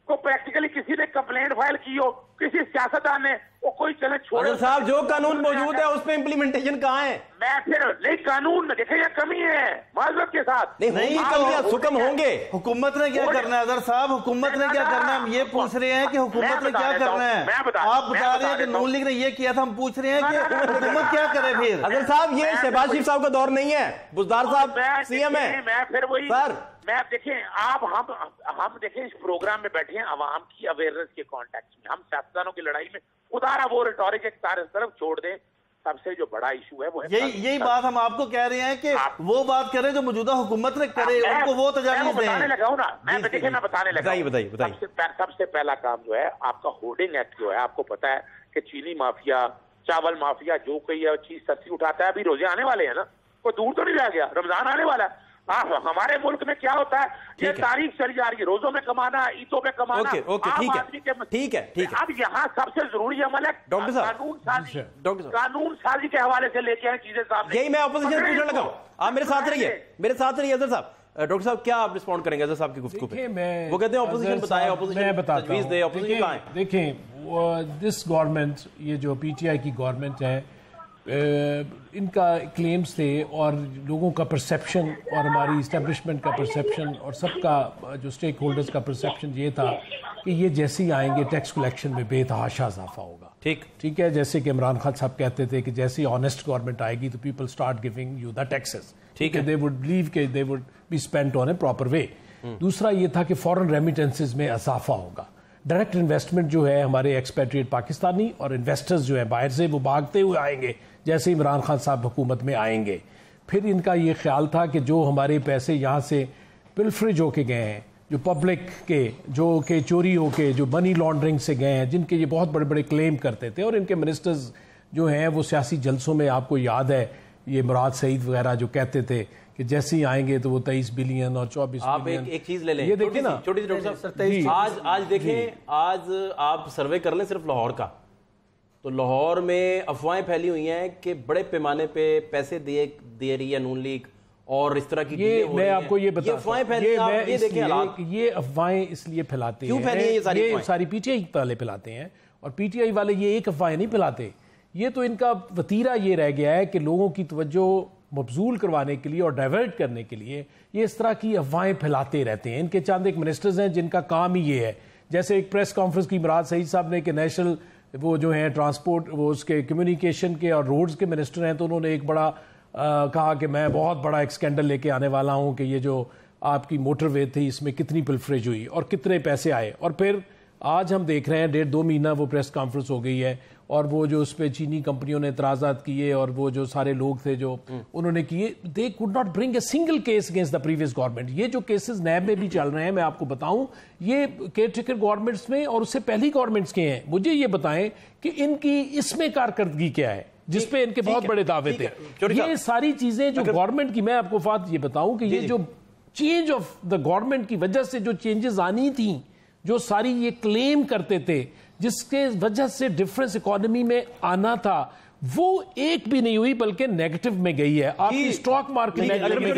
को प्रैक्टिकली किसी ने कंप्लेंट फाइल की हो, किसी सियासतदान ने, वो कोई चले छोड़े साहब, जो कानून मौजूद है उस पे इम्प्लीमेंटेशन कहाँ है? मैं फिर नहीं, कानून में देखिए ये कमी है माजरत के साथ। नहीं, नहीं कमियां सुकम होंगे। हुकूमत ने क्या करना है अदर साहब, हुकूमत ने क्या करना है? हम ये पूछ रहे हैं कि हुकूमत ने क्या करना है। आप बता रहे हैं कि नून लीग ने ये किया था, हम पूछ रहे हैं कि हुकूमत क्या करे फिर। अदर साहब, ये शहबाज शरीफ साहब का दौर नहीं है, बुजदार साहब सीएम है। मैं फिर वही सर, मैं देखें आप हम हम देखें इस प्रोग्राम में बैठे हैं अवाम की अवेयरनेस के कॉन्टेक्स्ट में। हम सियासतदानों की लड़ाई में उदारा वो रिटोरिक एक तरफ छोड़ दें। सबसे जो बड़ा इशू है वो है यही यही बात हम आपको कह रहे हैं कि वो बात करें जो मौजूदा हुकूमत ने करे, उनको वो तजावीज़ दें। बताने लगा हूं ना मैं, देखिए मैं बताने लगा। बताइए बताइए बताइए। सबसे सबसे पहला काम जो है आपका होर्डिंग एक्ट जो है, आपको पता है कि चीनी माफिया, चावल माफिया जो कोई चीज सस्ती उठाता है, अभी रोजे आने वाले हैं ना, कोई दूर तो नहीं रह गया, रमजान आने वाला है। हाँ, हमारे मुल्क में क्या होता है, ये तारीख चली जा रही है, रोजों में कमाना, ईदों में कमाना। ओके ओके ठीक है ठीक है ठीक है। अब यहाँ सबसे जरूरी अमल है डॉक्टर साहब, कानून साजी। डॉक्टर साहब, कानून साजी के हवाले से लेके आए चीजें साहब। यही मैं ऑपोजिशन पूछने लगा हूं, आप मेरे साथ रहिए, मेरे साथ रहिए अजहर साहब। डॉक्टर साहब, क्या आप रिस्पॉन्ड करेंगे अजहर साहब की गुफ्तगू पे? वो कहते हैं ऑपोजिशन बताए, ऑपोजिशन तजवीज दे, ऑपोजिशन कहां है? देखें, दिस गवर्नमेंट, ये जो पीटीआई की गवर्नमेंट है, इनका क्लेम्स थे और लोगों का परसेप्शन और हमारी इस्टेब्लिशमेंट का परसेप्शन और सबका जो स्टेक होल्डर्स का परसेप्शन ये था कि ये जैसे ही आएंगे टैक्स कलेक्शन में बेतहाशा इजाफा होगा। ठीक ठीक है, जैसे कि इमरान खान साहब कहते थे कि जैसे ही ऑनेस्ट गवर्नमेंट आएगी तो people start giving you the taxes. ठीक है, दे वुड बिलीव के they would be spent on a proper way. दूसरा ये था कि फॉरेन रेमिटेंसेज में इजाफा होगा। डायरेक्ट इन्वेस्टमेंट जो है, हमारे एक्सपेट्रिएट पाकिस्तानी और इन्वेस्टर्स जो है बाहर से, वो भागते हुए आएंगे जैसे इमरान खान साहब हुकूमत में आएंगे। फिर इनका ये ख्याल था कि जो हमारे पैसे यहाँ से पिलफरेज होके गए हैं, जो पब्लिक के जो के चोरी होके, जो मनी लॉन्ड्रिंग से गए हैं, जिनके ये बहुत बड़े बड़े क्लेम करते थे, और इनके मिनिस्टर्स जो हैं वो सियासी जलसों में, आपको याद है ये मुराद सईद वगैरह जो कहते थे कि जैसे ही आएंगे तो वो तेईस बिलियन और चौबीस आप बिलियन। एक, एक चीज ले लें, ये देखिए ना, छोटी सी डॉक्टर साहब, आज आज देखें, आज आप सर्वे कर लें सिर्फ लाहौर का, तो लाहौर में अफवाहें फैली हुई हैं कि बड़े पैमाने पे पैसे दिए दे रही है नून लीग और इस तरह की ये मैं आपको ये बता, ये अफवाहें फैली, ये आप मैं ये देखें हालात। ये अफवाहें इसलिए फैलाते हैं, क्यों फैली हैं ये सारी ये अफवाहें? सारी पीटीआई वाले फैलाते हैं, और पीटीआई वाले ये एक अफवाहें नहीं फैलाते, ये तो इनका वतीरा ये रह गया है कि लोगों की तवज्जो मबजूल करवाने के लिए और डाइवर्ट करने के लिए ये इस तरह की अफवाहें फैलाते रहते हैं। इनके चंद एक मिनिस्टर्स हैं जिनका काम ही ये है, जैसे एक प्रेस कॉन्फ्रेंस की मुराद सईद साहब ने कि नेशनल वो जो हैं ट्रांसपोर्ट, वो उसके कम्युनिकेशन के और रोड्स के मिनिस्टर हैं, तो उन्होंने एक बड़ा आ, कहा कि मैं बहुत बड़ा एक स्कैंडल लेके आने वाला हूं कि ये जो आपकी मोटरवे थी इसमें कितनी पिलफरेज हुई और कितने पैसे आए। और फिर आज हम देख रहे हैं डेढ़ दो महीना वो प्रेस कॉन्फ्रेंस हो गई है, और वो जो उस पर चीनी कंपनियों ने एतराज़ात किए और वो जो सारे लोग थे जो उन्होंने किए, they could not bring a single case against the previous government. ये जो केसेस नैब में भी चल रहे हैं, मैं आपको बताऊं, ये केयरटेकर गवर्नमेंट्स में और उससे पहली गवर्नमेंट्स के हैं। मुझे ये बताएं कि इनकी इसमें कारकर्दगी क्या है जिसपे इनके बहुत बड़े दावे थे। ये सारी चीजें जो गवर्नमेंट की, मैं आपको बात ये बताऊं कि ये जो चेंज ऑफ द गवर्नमेंट की वजह से जो चेंजेस आनी थी, जो सारी ये क्लेम करते थे, जिसके वजह से डिफरेंस इकोनॉमी में आना था, वो एक भी नहीं हुई बल्कि नेगेटिव में गई है। आपकी स्टॉक मार्केट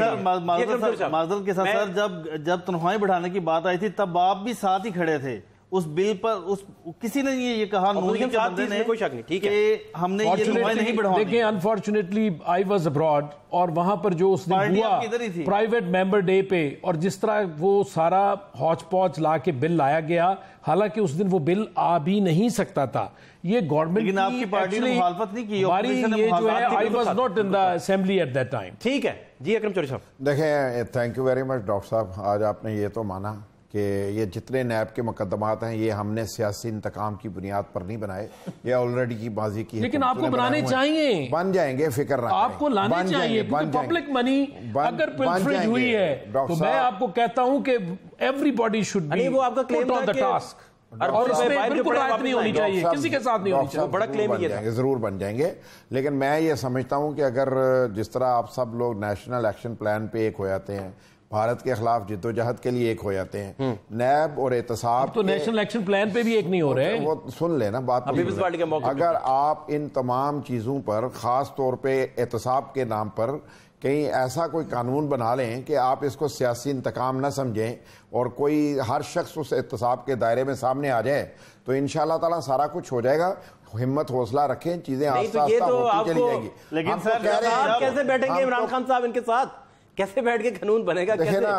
माजरत के साथ सर, जब जब तनख्वाहें बढ़ाने की बात आई थी तब आप भी साथ ही खड़े थे उस बिल पर। उस किसी ने ये ये कहा नून लीग के बंदे ने, कोई शक नहीं, ठीक है, कि हमने ये तनख्वाहें नहीं बढ़ाई। देखिए, अनफॉर्चुनेटली आई वाज अब्रॉड, और वहां पर जो उसने हुआ प्राइवेट मेंबर डे पे, और जिस तरह वो सारा हौच पौच ला के बिल लाया गया, हालांकि उस दिन वो बिल आ भी नहीं सकता था। ये गवर्नमेंट, लेकिन आपकी पार्टी ने मुखालफत नहीं की, हमारी ये जो है, I was not in the assembly at that time. ठीक है जी, अकरम चौधरी साहब। देखें, thank you very much doctor साहब, आज आपने ये तो माना कि ये जितने नैब के मुकदमात हैं ये हमने सियासी इंतकाम की बुनियाद पर नहीं बनाए, ये ऑलरेडी की बाजी की, लेकिन आपको बनाने चाहिए, बन जाएंगे, फिक्र ना करें, आपको लाने चाहिए, क्योंकि पब्लिक मनी अगर पिलफरेज हुई है तो मैं आपको कहता हूं कि एवरीबॉडी शुड बी वो आपका क्लेम ऑन द टास्क, और इसमें बिल्कुल रायत नहीं होनी चाहिए, किसी के साथ नहीं होनी चाहिए। बड़ा क्लेम ये था, जरूर बन जाएंगे, लेकिन मैं ये समझता हूं कि अगर जिस तरह आप सब लोग नेशनल एक्शन प्लान पे एक हो जाते हैं, भारत के खिलाफ जिद्दोजहद के लिए एक हो जाते हैं, नैब और एहतसाब तो नेशनल एक्शन प्लान पे भी एक नहीं हो रहे हैं। वो सुन लेना बात, अगर आप इन तमाम चीजों पर खास तौर पे एहतसाब के नाम पर कहीं ऐसा कोई कानून बना लें कि आप इसको सियासी इंतकाम न समझें और कोई हर शख्स उस एहतसाब के दायरे में सामने आ जाए, तो इंशाल्लाह ताला सारा कुछ हो जाएगा। हिम्मत हौसला रखें, चीजें आस्ता आस्ता तो होती चली जाएगी। लेकिन हम तो सर कह रहे हैं, कैसे बैठेंगे इमरान खान साहब इनके साथ, कैसे बैठ के कानून बनेगा? देखिए ना,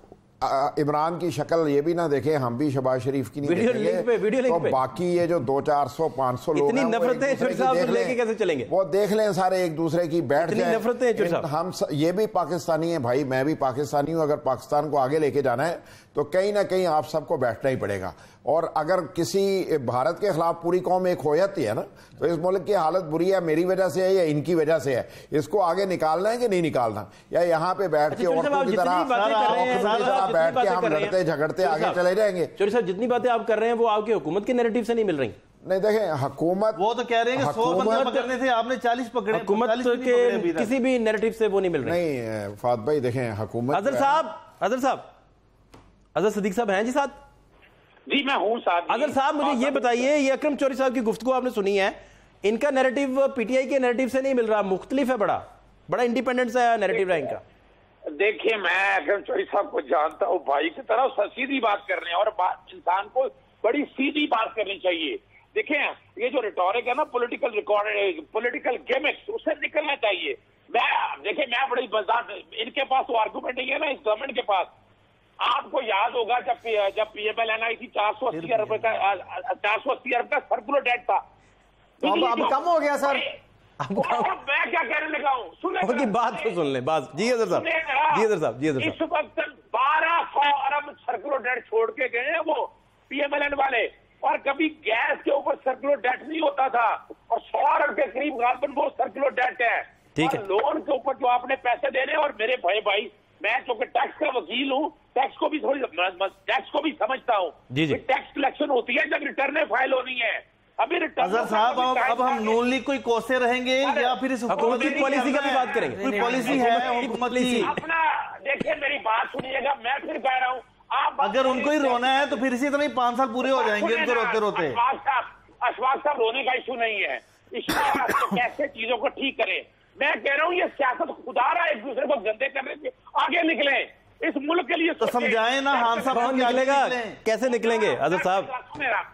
इमरान की शक्ल ये भी ना देखें, हम भी शहबाज शरीफ की नहीं वीडियो देखेंगे, लिंक पे, वीडियो लिंक तो पे। बाकी ये जो दो चार सौ पाँच सौ लोग इतनी हैं, वो एक नफरतें दूसरे चुर की साहब देख लेके लें, कैसे चलेंगे? वो देख लें सारे एक दूसरे की, बैठ इतनी जाएं। नफरतें चुर साहब। हम स, ये भी पाकिस्तानी है भाई, मैं भी पाकिस्तानी हूं। अगर पाकिस्तान को आगे लेके जाना है तो कहीं ना कहीं आप सबको बैठना ही पड़ेगा। और अगर किसी भारत के खिलाफ पूरी कौम एक हो जाती है ना, तो इस मुल्क की हालत बुरी है, मेरी वजह से है या इनकी वजह से है। इसको आगे निकालना है कि नहीं निकालना, या यहाँ पे बैठ के औरतों की तरह बैठ के हम लड़ते झगड़ते आगे चले जाएंगे? चौधरी साहब, जितनी बातें आप कर रहे हैं वो आपकी हुकूमत के नैरेटिव से नहीं मिल रही। नहीं, देखें, हुकूमत, वो तो कह रहे हैं कि सौ बंदे पकड़ने थे, आपने चालीस पकड़े। हुकूमत के किसी भी नैरेटिव से वो नहीं मिल रही। नहीं फात भाई, देखें, हुकूमत। अजहर साहब, अजहर साहब, अजहर सदीक साहब हैं जी साथ? जी मैं हूं साहब। अजहर साहब, मुझे ये बताइए, ये अकरम चौधरी साहब की गुफ्तगू आपने सुनी है, इनका नैरेटिव पीटीआई के नैरेटिव से नहीं मिल रहा, मुख्तलिफ है, बड़ा बड़ा इंडिपेंडेंट सा नैरेटिव है इनका। देखिए, मैं अकरम चौधरी साहब को जानता हूँ, भाई की तरह सीधी बात कर रहे हैं, और इंसान को बड़ी सीधी बात करनी चाहिए। देखें, ये जो रिटोरिक है ना, पॉलिटिकल रिकॉर्ड, पॉलिटिकल गिमिक्स, उससे निकलना चाहिए। मैं देखिए, मैं बड़ी बजात, इनके पास वो आर्गूमेंट नहीं है ना, इस गवर्नमेंट के पास। आपको याद होगा जब जब पीएमएलएन आई थी, चार सौ अस्सी अरब का चार सौ अस्सी अरब का सर्कुलर डेट था। तो अब अब कम हो गया सर। अब मैं क्या कहने लगा हूँ, सुने बात तो सुन ले, बात। जी अजहर साहब, जी अजहर साहब, जी अजहर साहब, इस वक्त बारह सौ अरब सर्कुलर डेट छोड़ के गए हैं वो पीएमएलएन वाले, और कभी गैस के ऊपर सर्कुलर डेट नहीं होता था, और सौ अरब के करीब गालबन वो सर्कुलर डेट है। ठीक है। लोन के ऊपर जो आपने पैसे देने, और मेरे भाई भाई मैं चूंकि टैक्स का वकील हूँ, टैक्स को भी थोड़ी टैक्स को भी समझता हूँ। जी जी। टैक्स कलेक्शन होती है जब रिटर्न फाइल होनी है। अभी अजहर साहब, अब अब हम नून लीग कोई कोसे रहेंगे या फिर इस हुकूमत की पॉलिसी का भी बात करेंगे? कोई पॉलिसी है हुकूमत की? अपना देखिए, मेरी बात सुनिएगा, मैं फिर कह रहा हूँ, आप अगर उनको ही रोना है तो फिर इसी तरह ही पांच साल पूरे हो जाएंगे उनको रोते रोते। अशफाक साहब, रोने का इशू नहीं है, इशू कैसे चीजों को ठीक करें। मैं कह रहा हूँ, ये सियासत खुदा रहा, एक दूसरे को गंदे करने से आगे निकले, इस मुल्क के लिए तो समझाएं ना। हां साहब, कौन निकलेगा, कैसे निकलेंगे? अजहर साहब,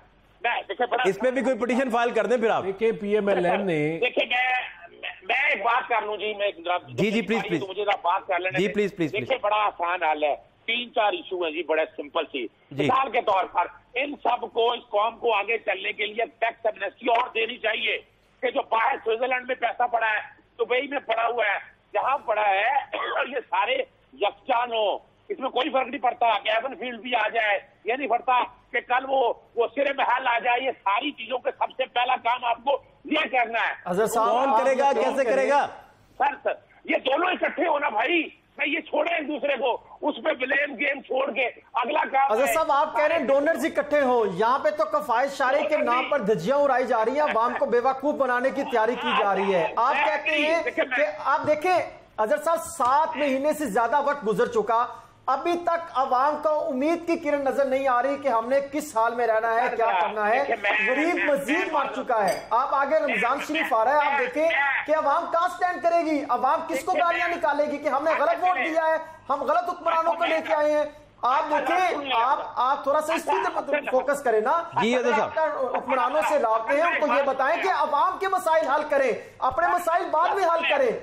इस पे भी कोई पिटीशन फाइल कर दें फिर आप। देखिए, पीएमएलएन ने, देखिए, मैं मैं एक बात कर लूं जी, मैं जी जी प्लीज प्लीज मुझे बात कर लेने जी प्लीज प्लीज। देखिए, बड़ा आसान हाल है, तीन चार इशू है जी, बड़े सिंपल सी। मिसाल के तौर पर इन सब को, इस कौम को आगे चलने के लिए टैक्स एमनेस्टी और देनी चाहिए, कि जो बाहर स्विट्जरलैंड में पैसा पड़ा है, दुबई में पड़ा हुआ है, जहां पड़ा है, ये सारे यकजान हो, इसमें कोई फर्क नहीं पड़ता। कैबिन फील्ड भी आ जाए, ये नहीं पड़ता कि कल वो वो सिरे महल आ जाए। ये सारी चीजों के सबसे पहला काम आपको ये करना है। अजहर साहब, कौन करेगा, कैसे करेगा? सर सर ये दोनों इकट्ठे होना भाई, मैं ये छोड़े एक दूसरे को, उस पे ब्लेम गेम छोड़ के अगला काम। अजहर साहब, आप कह रहे हैं डोनर्स इकट्ठे हो, यहाँ पे तो कफायत शारी के नाम पर धज्जियां उड़ाई जा रही है, अवाम को बेवकूफ बनाने की तैयारी की जा रही है। आप कहते हैं कि आप देखें अजहर साहब, सात महीने से ज्यादा वक्त गुजर चुका, अभी तक अवाम को उम्मीद की किरण नजर नहीं आ रही कि हमने किस हाल में रहना है, क्या करना है। गरीब मजीद मर चुका है। आप आगे रमजान शरीफ आ रहा है, आप देखें कि अवाम कहां स्टैंड करेगी, अवाम किसको गालियां निकालेगी कि हमने गलत वोट दिया है, हम गलत हुक्मरानों को लेके आए हैं। आप देखें, आप आप थोड़ा सा इस पर फोकस करें ना। हुक्मरानों से लाते हैं, उनको ये बताएं कि अवाम के मसाइल हल करें, अपने मसाइल बाद में हल करें।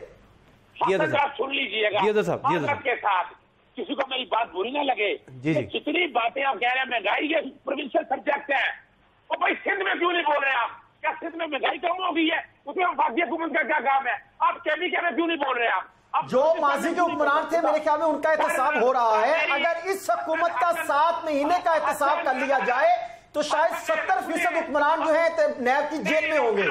सुन लीजिएगा के साथ, किसी को मेरी बात बुरी ना लगे, जितनी बातें आप कह रहे हैं महंगाई ये प्रोविंशियल सब्जेक्ट है, और भाई सिंध में क्यों नहीं बोल रहे आप? क्या सिंध में महंगाई कम हो गई है? उसमें वफाकी हुकूमत का क्या काम है? आप केमिकल में क्यों नहीं बोल रहे आप? जो माजी के हुक्मरान थे, मेरे ख्याल में उनका एहतसाब हो रहा है। अगर इस हुकूमत का सात महीने का एहतसाब कर लिया जाए तो शायद सत्तर फीसद हुक्मरान जो है नैब की जेल में होंगे।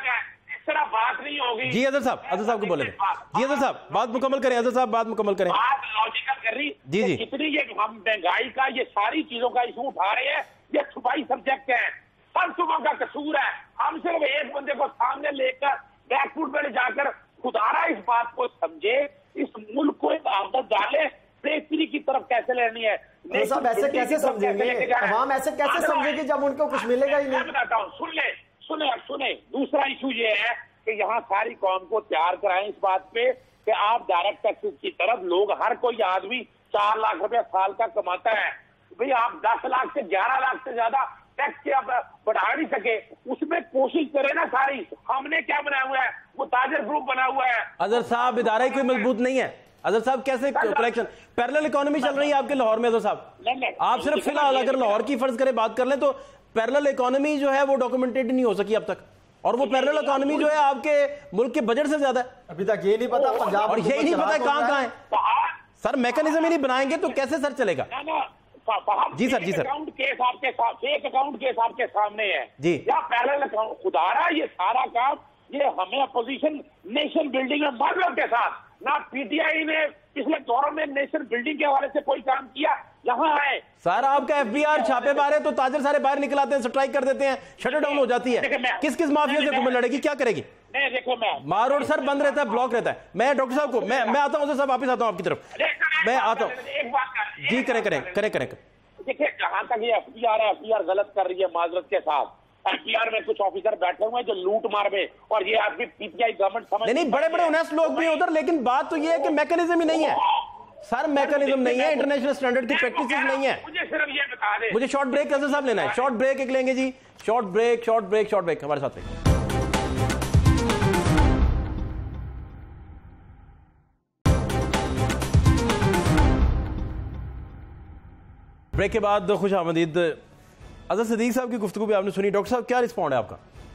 बात नहीं होगी। जी अजहर साहब, अजहर साहब को बोले। जी अजहर साहब, बात मुकम्मल करें। अजहर साहब, बात मुकम्मल करें। बात लॉजिकल कर रही जी जी। जितनी ये हम महंगाई का, ये सारी चीजों का इशू उठा रहे हैं, ये छुपाई सब्जेक्ट है, सब सुबह का कसूर है। हम सिर्फ एक बंदे को सामने लेकर बैकफुट में जाकर खुदारा इस बात को समझे, इस मुल्क को एक आदत डाले, बेहतरी की तरफ कैसे लेनी है। साहब ऐसे कैसे समझेंगे, हम ऐसे कैसे समझेंगे जब उनको कुछ मिलेगा ही नहीं। बताता हूँ, सुन ले सुने अब सुने। दूसरा इशू ये है कि यहाँ सारी कौम को तैयार कराएं इस बात पे कि आप डायरेक्ट टैक्सेस की तरफ, लोग हर कोई आदमी चार लाख रुपया साल का कमाता है, भाई आप दस लाख से ग्यारह लाख से ज्यादा टैक्स के आप बढ़ा नहीं सके, उसमें कोशिश करें ना सारी। हमने क्या बनाया हुआ है, वो ताजर ग्रुप बना हुआ है। अजहर साहब इदारा ही कोई मजबूत नहीं है। अजहर साहब कैसे कलेक्शन, पैरेलल इकोनॉमी चल रही है आपके लाहौर में? अजहर साहब आप सिर्फ फिलहाल अगर लाहौर की फर्ज करें बात कर लें तो पैरेलल इकोनॉमी जो है वो डॉक्यूमेंटेड नहीं हो सकी अब तक, और वो पैरेलल इकोनॉमी जो है आपके मुल्क के बजट से ज्यादा है। अभी तक ये नहीं पता पंजाब, और यही नहीं पता कहां कहां है सर। मैकेनिज्म ही नहीं बनाएंगे तो कैसे सर चलेगा? जी सर, जी सर। अकाउंट केस आपके साथ, फेक अकाउंट केस आपके सामने है जी, या पैरेलल अकाउंट, खुदारा ये सारा काम ये हमें अपोजिशन नेशन बिल्डिंग में मतलब के साथ, ना पीटीआई ने पिछले दौर में नेशन बिल्डिंग के हवाले से कोई काम किया, यहाँ आए सर आपका एफबीआर छापे मारे तो ताजर सारे बाहर निकल आते हैं, स्ट्राइक कर देते हैं, शटर डाउन हो जाती है। किस किस माफिया से हुकूमत लड़ेगी, क्या करेगी? नहीं देखो, मैं मार रोड सर बंद रहता है, ब्लॉक रहता है। मैं डॉक्टर साहब को मैं मैं आता हूँ सर, वापस आता हूँ आपकी तरफ, मैं आता हूँ। एक बात जी करें करें करें करें देखिए, जहां तक ये एफबीआर है, एफबीआर गलत कर रही है माजरत के साथ। एफबीआर में कुछ ऑफिसर बैठे हुए हैं जो लूट मार में, और ये आदमी पीटीआई गवर्नमेंट समझ नहीं नहीं, बड़े बड़े उन्नीस लोग भी उधर, लेकिन बात तो ये है कि मैकेनिज्म ही नहीं है सर, मैकेनिज्म नहीं है, इंटरनेशनल स्टैंडर्ड की प्रैक्टिस नहीं है। मुझे सिर्फ ये बता दें, मुझे शॉर्ट ब्रेक कैसे साहब लेना है, शॉर्ट ब्रेक एक लेंगे जी, short break short break short break हमारे साथ रहिए। ब्रेक के बाद खुश आमदीद। अजहर सदीक साहब की गुफ्तगू भी आपने सुनी, डॉक्टर साहब क्या रिस्पॉन्ड है आपका?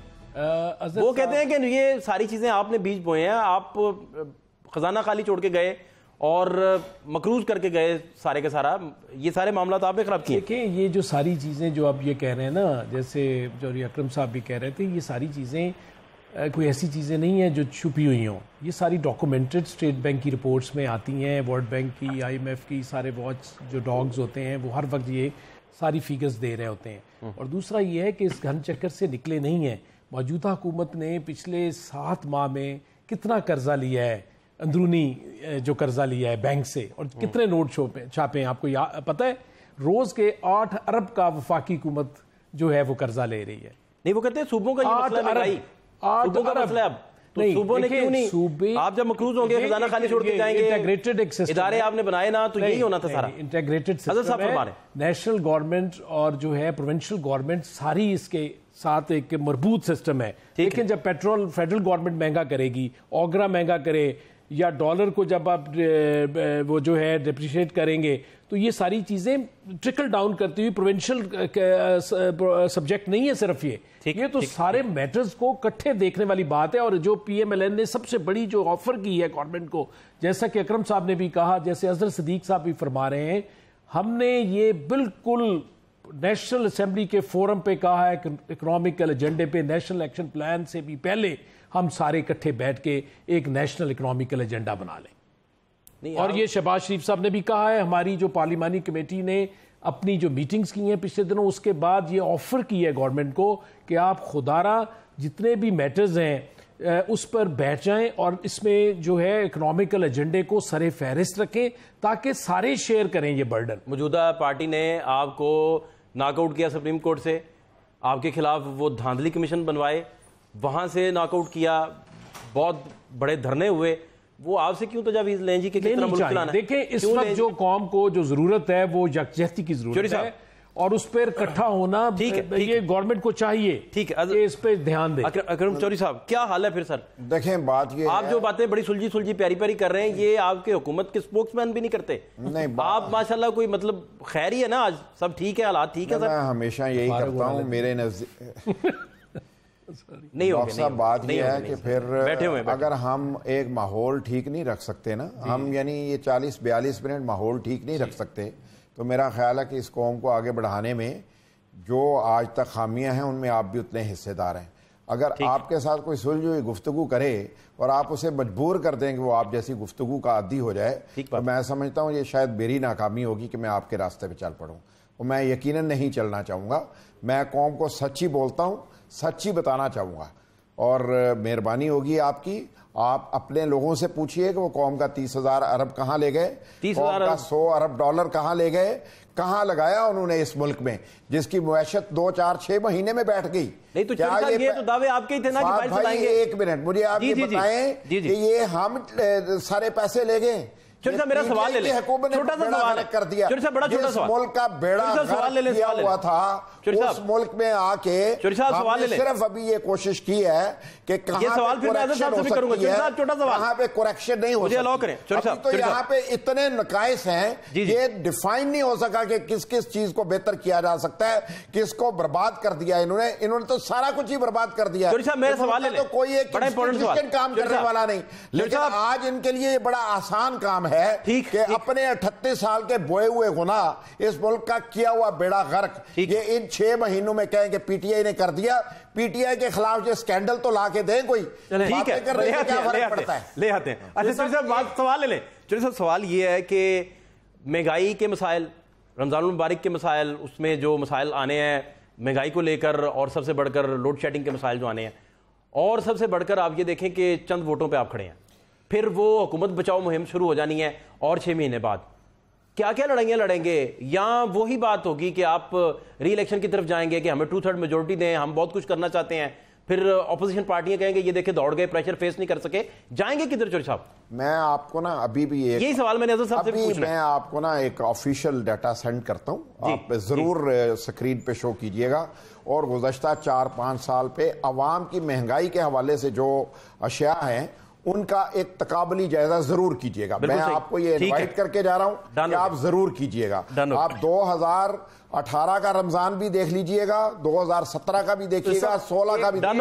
आ, वो कहते हैं कि ये सारी चीजें आपने बीज बोए हैं, आप खजाना खाली छोड़ के गए और मकरूज करके गए सारे का सारा, ये सारे मामला तो आपने खराब किए। देखिए, ये जो सारी चीज़ें जो आप ये कह रहे हैं ना, जैसे जो अकरम साहब भी कह रहे थे, ये सारी चीज़ें कोई ऐसी चीज़ें नहीं हैं जो छुपी हुई हों, ये सारी डॉक्यूमेंटेड स्टेट बैंक की रिपोर्ट्स में आती हैं, वर्ल्ड बैंक की, आईएमएफ की, सारे वॉच जो डॉग्स होते हैं वो हर वक्त ये सारी फिगर्स दे रहे होते हैं। और दूसरा ये है कि इस घन चक्कर से निकले नहीं हैं। मौजूदा हुकूमत ने पिछले सात माह में कितना कर्जा लिया है, अंदरूनी जो कर्जा लिया है बैंक से, और कितने नोट छापे छापे हैं आपको या, पता है? रोज़ के आठ अरब का वफाकी हुकूमत जो है वो कर्जा ले रही है। नहीं, वो कहते हैं सूबों का ये मसला है भाई, सूबों का मसला है अब, तो सूबों ने क्यों नहीं, सूबे आप जब मकरूज होंगे खजाना खाली छोड़ के जाएंगे, इंटीग्रेटेड एक सिस्टम इदारे आपने बनाए ना, तो यही होना था सारा इंटीग्रेटेड सिस्टम है। नेशनल गवर्नमेंट और जो है प्रोविंशियल गवर्नमेंट सारी इसके साथ एक मजबूत सिस्टम है। लेकिन जब पेट्रोल फेडरल गवर्नमेंट महंगा करेगी, ओगरा महंगा करे, या डॉलर को जब आप वो जो है डिप्रिशिएट करेंगे, तो ये सारी चीजें ट्रिकल डाउन करती हुई प्रोविंशियल सब्जेक्ट नहीं है सिर्फ ये ये तो सारे मैटर्स को इकट्ठे देखने वाली बात है। और जो पीएमएलएन ने सबसे बड़ी जो ऑफर की है गवर्नमेंट को, जैसा कि अकरम साहब ने भी कहा, जैसे अजहर सदीक साहब भी फरमा रहे हैं, हमने ये बिल्कुल नेशनल असेंबली के फोरम पे कहा है, इकोनॉमिकल एजेंडे पे, नेशनल एक्शन प्लान से भी पहले हम सारे इकट्ठे बैठ के एक नेशनल इकोनॉमिकल एजेंडा बना लें। और ये शहबाज शरीफ साहब ने भी कहा है, हमारी जो पार्लिमानी कमेटी ने अपनी जो मीटिंग्स की हैं पिछले दिनों, उसके बाद ये ऑफर की है गवर्नमेंट को कि आप खुदारा जितने भी मैटर्स हैं उस पर बैठ जाएं और इसमें जो है इकोनॉमिकल एजेंडे को सरे फहरिस्त रखें ताकि सारे शेयर करें ये बर्डन। मौजूदा पार्टी ने आपको नॉकआउट किया सुप्रीम कोर्ट से, आपके खिलाफ वो धांधली कमीशन बनवाए, वहां से नॉकआउट किया, बहुत बड़े धरने हुए, वो आपसे क्यों तजावीज लें जी कि कितना मुल्क चलाना है? देखिए, इस वक्त जो कौम को जो जरूरत है वो यकजहती की जरूरत है और उस पर इकट्ठा होना ठीक है, ये गवर्नमेंट को चाहिए। ठीक है, इस पे ध्यान दें। अकरम चौधरी साहब, क्या हाल है फिर सर? देखें, बात ये आप जो बातें बड़ी सुलझी सुलझी प्यारी प्यारी कर रहे हैं, ये आपके हुकूमत के स्पोक्समैन भी नहीं करते। नहीं, आप माशाल्लाह कोई मतलब खैर ही है ना, आज सब ठीक है, हालात ठीक है सर? मैं हमेशा यही करता हूँ, मेरे नजदीक नहीं हो गया। बात यह है कि फिर बैठे हुए अगर हम एक माहौल ठीक नहीं रख सकते ना, हम यानी ये चालीस बयालीस मिनट माहौल ठीक नहीं रख सकते, तो मेरा ख्याल है कि इस कौम को आगे बढ़ाने में जो आज तक खामियां हैं उनमें आप भी उतने हिस्सेदार हैं। अगर आपके साथ कोई सुलझ हुई गुफ्तगू करे और आप उसे मजबूर कर दें कि वो आप जैसी गुफ्तगू का आदी हो जाए, तो मैं समझता हूँ ये शायद मेरी नाकामी होगी कि मैं आपके रास्ते पर चल पड़ूँ, और मैं यकीनन नहीं चलना चाहूँगा। मैं कौम को सच्ची बोलता हूँ, सच्ची बताना चाहूँगा, और मेहरबानी होगी आपकी आप अपने लोगों से पूछिए कि वो कौम का तीस हजार अरब कहां ले गए, तीस कौम हजार का सौ अरब डॉलर कहां ले गए, कहां लगाया उन्होंने इस मुल्क में, जिसकी मुआशत दो चार छह महीने में बैठ गई। नहीं तो क्या ये, ये तो दावे आपके ही थे ना कि फाइल चलाएंगे। एक मिनट मुझे आप ये बताएं कि ये हम सारे पैसे ले गए। छोटा सा मेरा सवाल ले ले, छोटा सा सवाल कर दिया, छोटा सा बड़ा छोटा सवाल, मुल्क का बेड़ा सवाल ले ले किया हुआ था, उस मुल्क में आके हमने सिर्फ अभी ये कोशिश की है कि कहां पे करेक्शन हो सकती है, कहां पे करेक्शन नहीं हो सकती। तो यहाँ पे इतने नकाइस हैं, ये डिफाइन नहीं हो सका कि किस किस चीज को बेहतर किया जा सकता है, किसको बर्बाद कर दिया इन्होंने। इन्होंने तो सारा कुछ ही बर्बाद कर दिया, तो कोई एक काम करने वाला नहीं। लेकिन आज इनके लिए ये बड़ा आसान काम है है कि अपने अठतीस साल के बोए हुए गुना इस मुल्क का किया हुआ बेड़ा गर्क ये इन छह महीनों में कहें कि पीटीआई ने कर दिया। पीटीआई के खिलाफ ये स्कैंडल तो ला के दें कोई, ठीक है, कर रहे हैं, क्या फर्क पड़ता है, ले आते हैं। अच्छा चलिए साहब बात सवाल ले लें। चलिए साहब सवाल ये है कि महंगाई के मसाइल, रमजान मुबारक के मसाइल, उसमें जो मसाइल आने हैं महंगाई को लेकर, और सबसे बढ़कर लोड शेडिंग के मसाइल जो आने हैं, और सबसे बढ़कर आप ये देखें कि चंद वोटों पे आप खड़े हैं, फिर वो हुकूमत बचाओ मुहिम शुरू हो जानी है और छह महीने बाद क्या क्या लड़ाइयाँ लड़ेंगे, या वही बात होगी कि आप री इलेक्शन की तरफ जाएंगे कि हमें टू थर्ड मेजोरिटी दें, हम बहुत कुछ करना चाहते हैं, फिर ऑपोजिशन पार्टियां कहेंगे ये देखे दौड़ गए, प्रेशर फेस नहीं कर सके, जाएंगे किधर चोरी साहब? मैं आपको ना अभी भी एक, यही सवाल मैंने साहब से पूछ मैं आपको ना एक ऑफिशियल डाटा सेंड करता हूं, आप जरूर स्क्रीन पे शो कीजिएगा। और गुज़श्ता चार पांच साल पे अवाम की महंगाई के हवाले से जो अशिया हैं उनका एक तकाबली जायजा जरूर कीजिएगा। मैं आपको ये इनवाइट करके जा रहा हूं कि आप जरूर कीजिएगा। आप दो हजार अठारह का रमजान भी देख लीजिएगा, दो हजार सत्रह का भी देखिएगा, सोलह का भी। एक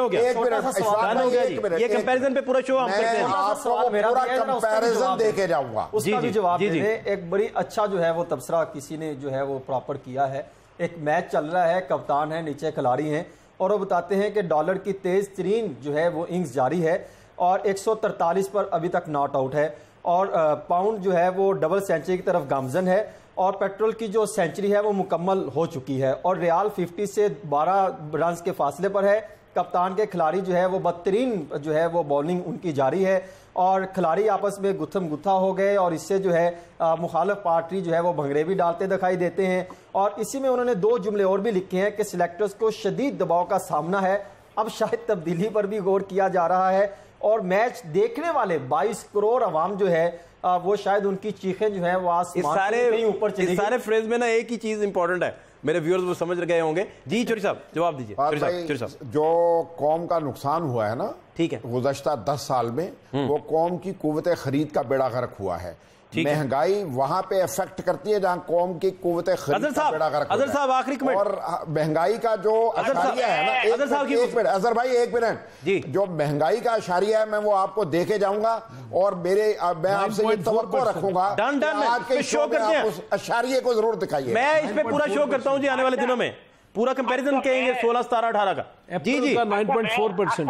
मिनट, ये कंपैरिजन पे पूरा शो हम करते हैं, आपको पूरा कंपैरिजन देके जाऊंगा, उसका भी जवाब दे दें। एक बड़ी अच्छा जो है वो तबसरा किसी ने जो है वो प्रॉपर किया है। एक मैच चल रहा है, कप्तान है, नीचे खिलाड़ी हैं, और वो बताते हैं कि डॉलर की तेज तरीन जो है वो इनिंग्स जारी है और एक सौ तरतालीस पर अभी तक नॉट आउट है, और पाउंड जो है वो डबल सेंचुरी की तरफ गामजन है, और पेट्रोल की जो सेंचुरी है वो मुकम्मल हो चुकी है, और रियाल पचास से बारह रन के फासले पर है। कप्तान के खिलाड़ी जो है वो बदतरीन जो है वो बॉलिंग उनकी जारी है, और खिलाड़ी आपस में गुत्थम गुत्था हो गए, और इससे जो है मुखालिफ पार्टी जो है वो भंगड़े भी डालते दिखाई देते हैं। और इसी में उन्होंने दो जुमले और भी लिखे हैं कि सिलेक्टर्स को शदीद दबाव का सामना है, अब शायद तब्दीली पर भी गौर किया जा रहा है, और मैच देखने वाले बाईस करोड़ अवाम जो है आ, वो शायद उनकी चीखें जो है वो आसमान से ऊपर चली। इस सारे फ्रेज में ना एक ही चीज इंपॉर्टेंट है, मेरे व्यूअर्स वो समझ गए होंगे। जी चोरी साहब जवाब दीजिए। चोरी साहब, जो कौम का नुकसान हुआ है ना, ठीक है, गुज़श्ता दस साल में वो कौम की कुव्वत खरीद का बेड़ा गर्क हुआ है। महंगाई वहां पे इफेक्ट करती है जहां कौम की कुव्वत खरीद का बेड़ा गर्क अजहर साहब आखिरी कमेंट। और महंगाई का जो अशारिया है ना, एक मिनट अजहर भाई, एक मिनट, जो महंगाई का अशारिया है मैं वो आपको देके जाऊंगा, और मेरे मैं आपसे ये तवक्को रखूंगा आज के शो में आप उस अशारिये को जरूर दिखाइए। मैं इस पे पूरा शो करता हूँ जी आने वाले दिनों में, पूरा कंपैरिजन कहेंगे सोलह सतारह अठारह का। जी जी नाइन पॉइंट फोर परसेंट।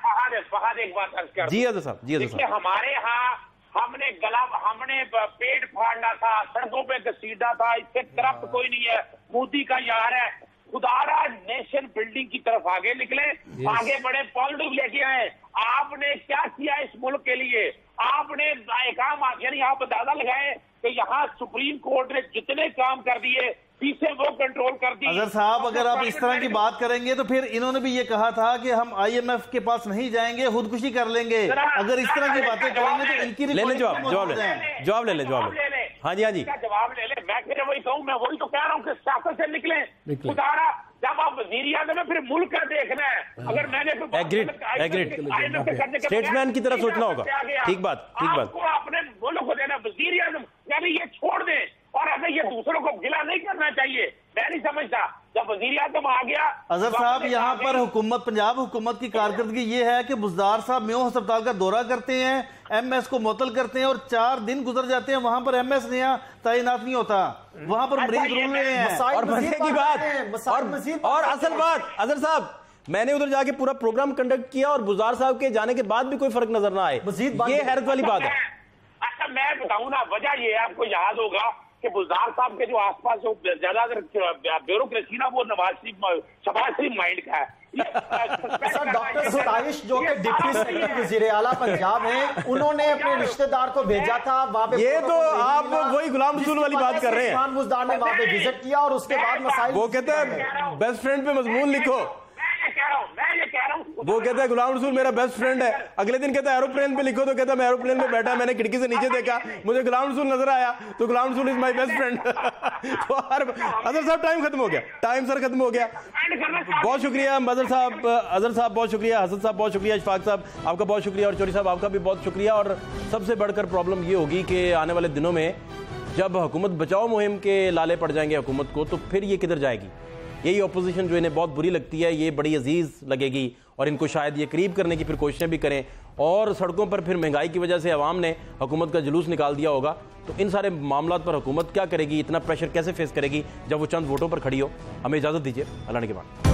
एक बात अर्ज कर, जी अजहर साहब, जी अजहर साहब, हमारे यहाँ हमने गला हमने पेट फाड़ना था, सड़कों पे घसीटा था, इससे तरफ कोई नहीं है, मोदी का यार है। खुदारा नेशन बिल्डिंग की तरफ आगे निकले, आगे बड़े पॉजिटिव लेके आए। आपने क्या किया इस मुल्क के लिए? आपने काम यानी आप अंदाजा लगाए कि यहाँ सुप्रीम कोर्ट ने जितने काम कर दिए पीछे वो कंट्रोल कर दी। अगर साहब अगर आप इस तरह की बात करेंगे तो फिर इन्होंने भी ये कहा था कि हम आईएमएफ के पास नहीं जाएंगे, खुदकुशी कर लेंगे। अगर इस तरह की बातें करेंगे तो इनकी ले ले जवाब जवाब ले जवाब ले ले जवाब ले ले हाँ जी हाँ जी जवाब ले ले। मैं फिर वही कहूँ, मैं वही तो कह रहा हूँ कि सियासत से निकले। खुदारा जब आप वजीर आजम में फिर मुल्क का देखना है। अगर मैंने एग्रीड एग्रीड स्टेट्समैन की तरफ सोचना होगा। ठीक बात ठीक बात। आपको अपने मुल्क को देना, वजीर आजम यानी ये छोड़ दें, और हमें ये दूसरों को गिला नहीं करना चाहिए। मैं नहीं समझता जब वजीर आजम आ गया। अजहर साहब, यहाँ पर हुकूमत पंजाब हुकूमत की कारकर्दगी ये है कि बुज़दार साहब मेयो अस्पताल का दौरा करते हैं, एमएस को मुअत्तल करते हैं, और चार दिन गुजर जाते हैं, वहां पर एमएस नया तैनात नहीं होता, वहां पर मरीज रोल रहे हैं। और मजे की बात और, और असल बात अजहर साहब, मैंने उधर जाके पूरा प्रोग्राम कंडक्ट किया और बुज़दार साहब के जाने के बाद भी कोई फर्क नजर ना आए। ये हैरत वाली बात है। अच्छा मैं बताऊं ना, वजह ये है, आपको याद होगा कि बुजदार साहब के जो आसपास जो ज्यादातर ब्यूरोक्रेसी ना वो नवाज शरीफ शहबाज शरीफ माइंड का है। सर, डॉक्टर सताइश जो कि डिप्टी सेक्रेटरी वजीर आला पंजाब हैं, उन्होंने अपने रिश्तेदार को भेजा था वहां पे। ये तो आप वही गुलाम रसूल वाली बात कर रहे हैं। बुजदार ने वहां पे विजिट किया और उसके बाद मसाइल, वो कहते हैं बेस्ट फ्रेंड पे मजमून लिखो। मैं ये कह रहा हूँ, वो कहता है गुलाम रसूल मेरा बेस्ट फ्रेंड है, अगले दिन कहता है एरोप्लेन पे लिखो, तो कहता है मैं एरोप्लेन में बैठा, मैंने खिड़की से नीचे देखा, मुझे गुलाम रसूल नजर आया, तो Ghulam Rasool is my best friend. तो हर अजहर साहब टाइम खत्म हो गया, टाइम सर खत्म हो गया। बहुत शुक्रिया मजहर साहब, अजहर साहब बहुत शुक्रिया, हसन साहब बहुत शुक्रिया, इशफाक साहब आपका बहुत शुक्रिया, और चौरी साहब आपका भी बहुत शुक्रिया। और सबसे बढ़कर प्रॉब्लम ये होगी कि आने वाले दिनों में जब हुकूमत बचाओ मुहिम के लाले पड़ जाएंगे हुकूमत को, तो फिर ये किधर जाएगी? यही ऑपोजिशन जो इन्हें बहुत बुरी लगती है, ये बड़ी अजीज लगेगी और इनको शायद ये करीब करने की फिर कोशिशें भी करें। और सड़कों पर फिर महंगाई की वजह से अवाम ने हुकूमत का जुलूस निकाल दिया होगा, तो इन सारे मामलों पर हुकूमत क्या करेगी, इतना प्रेशर कैसे फेस करेगी जब वो चंद वोटों पर खड़ी हो? हमें इजाज़त दीजिए, अल्लाह ने के बाद।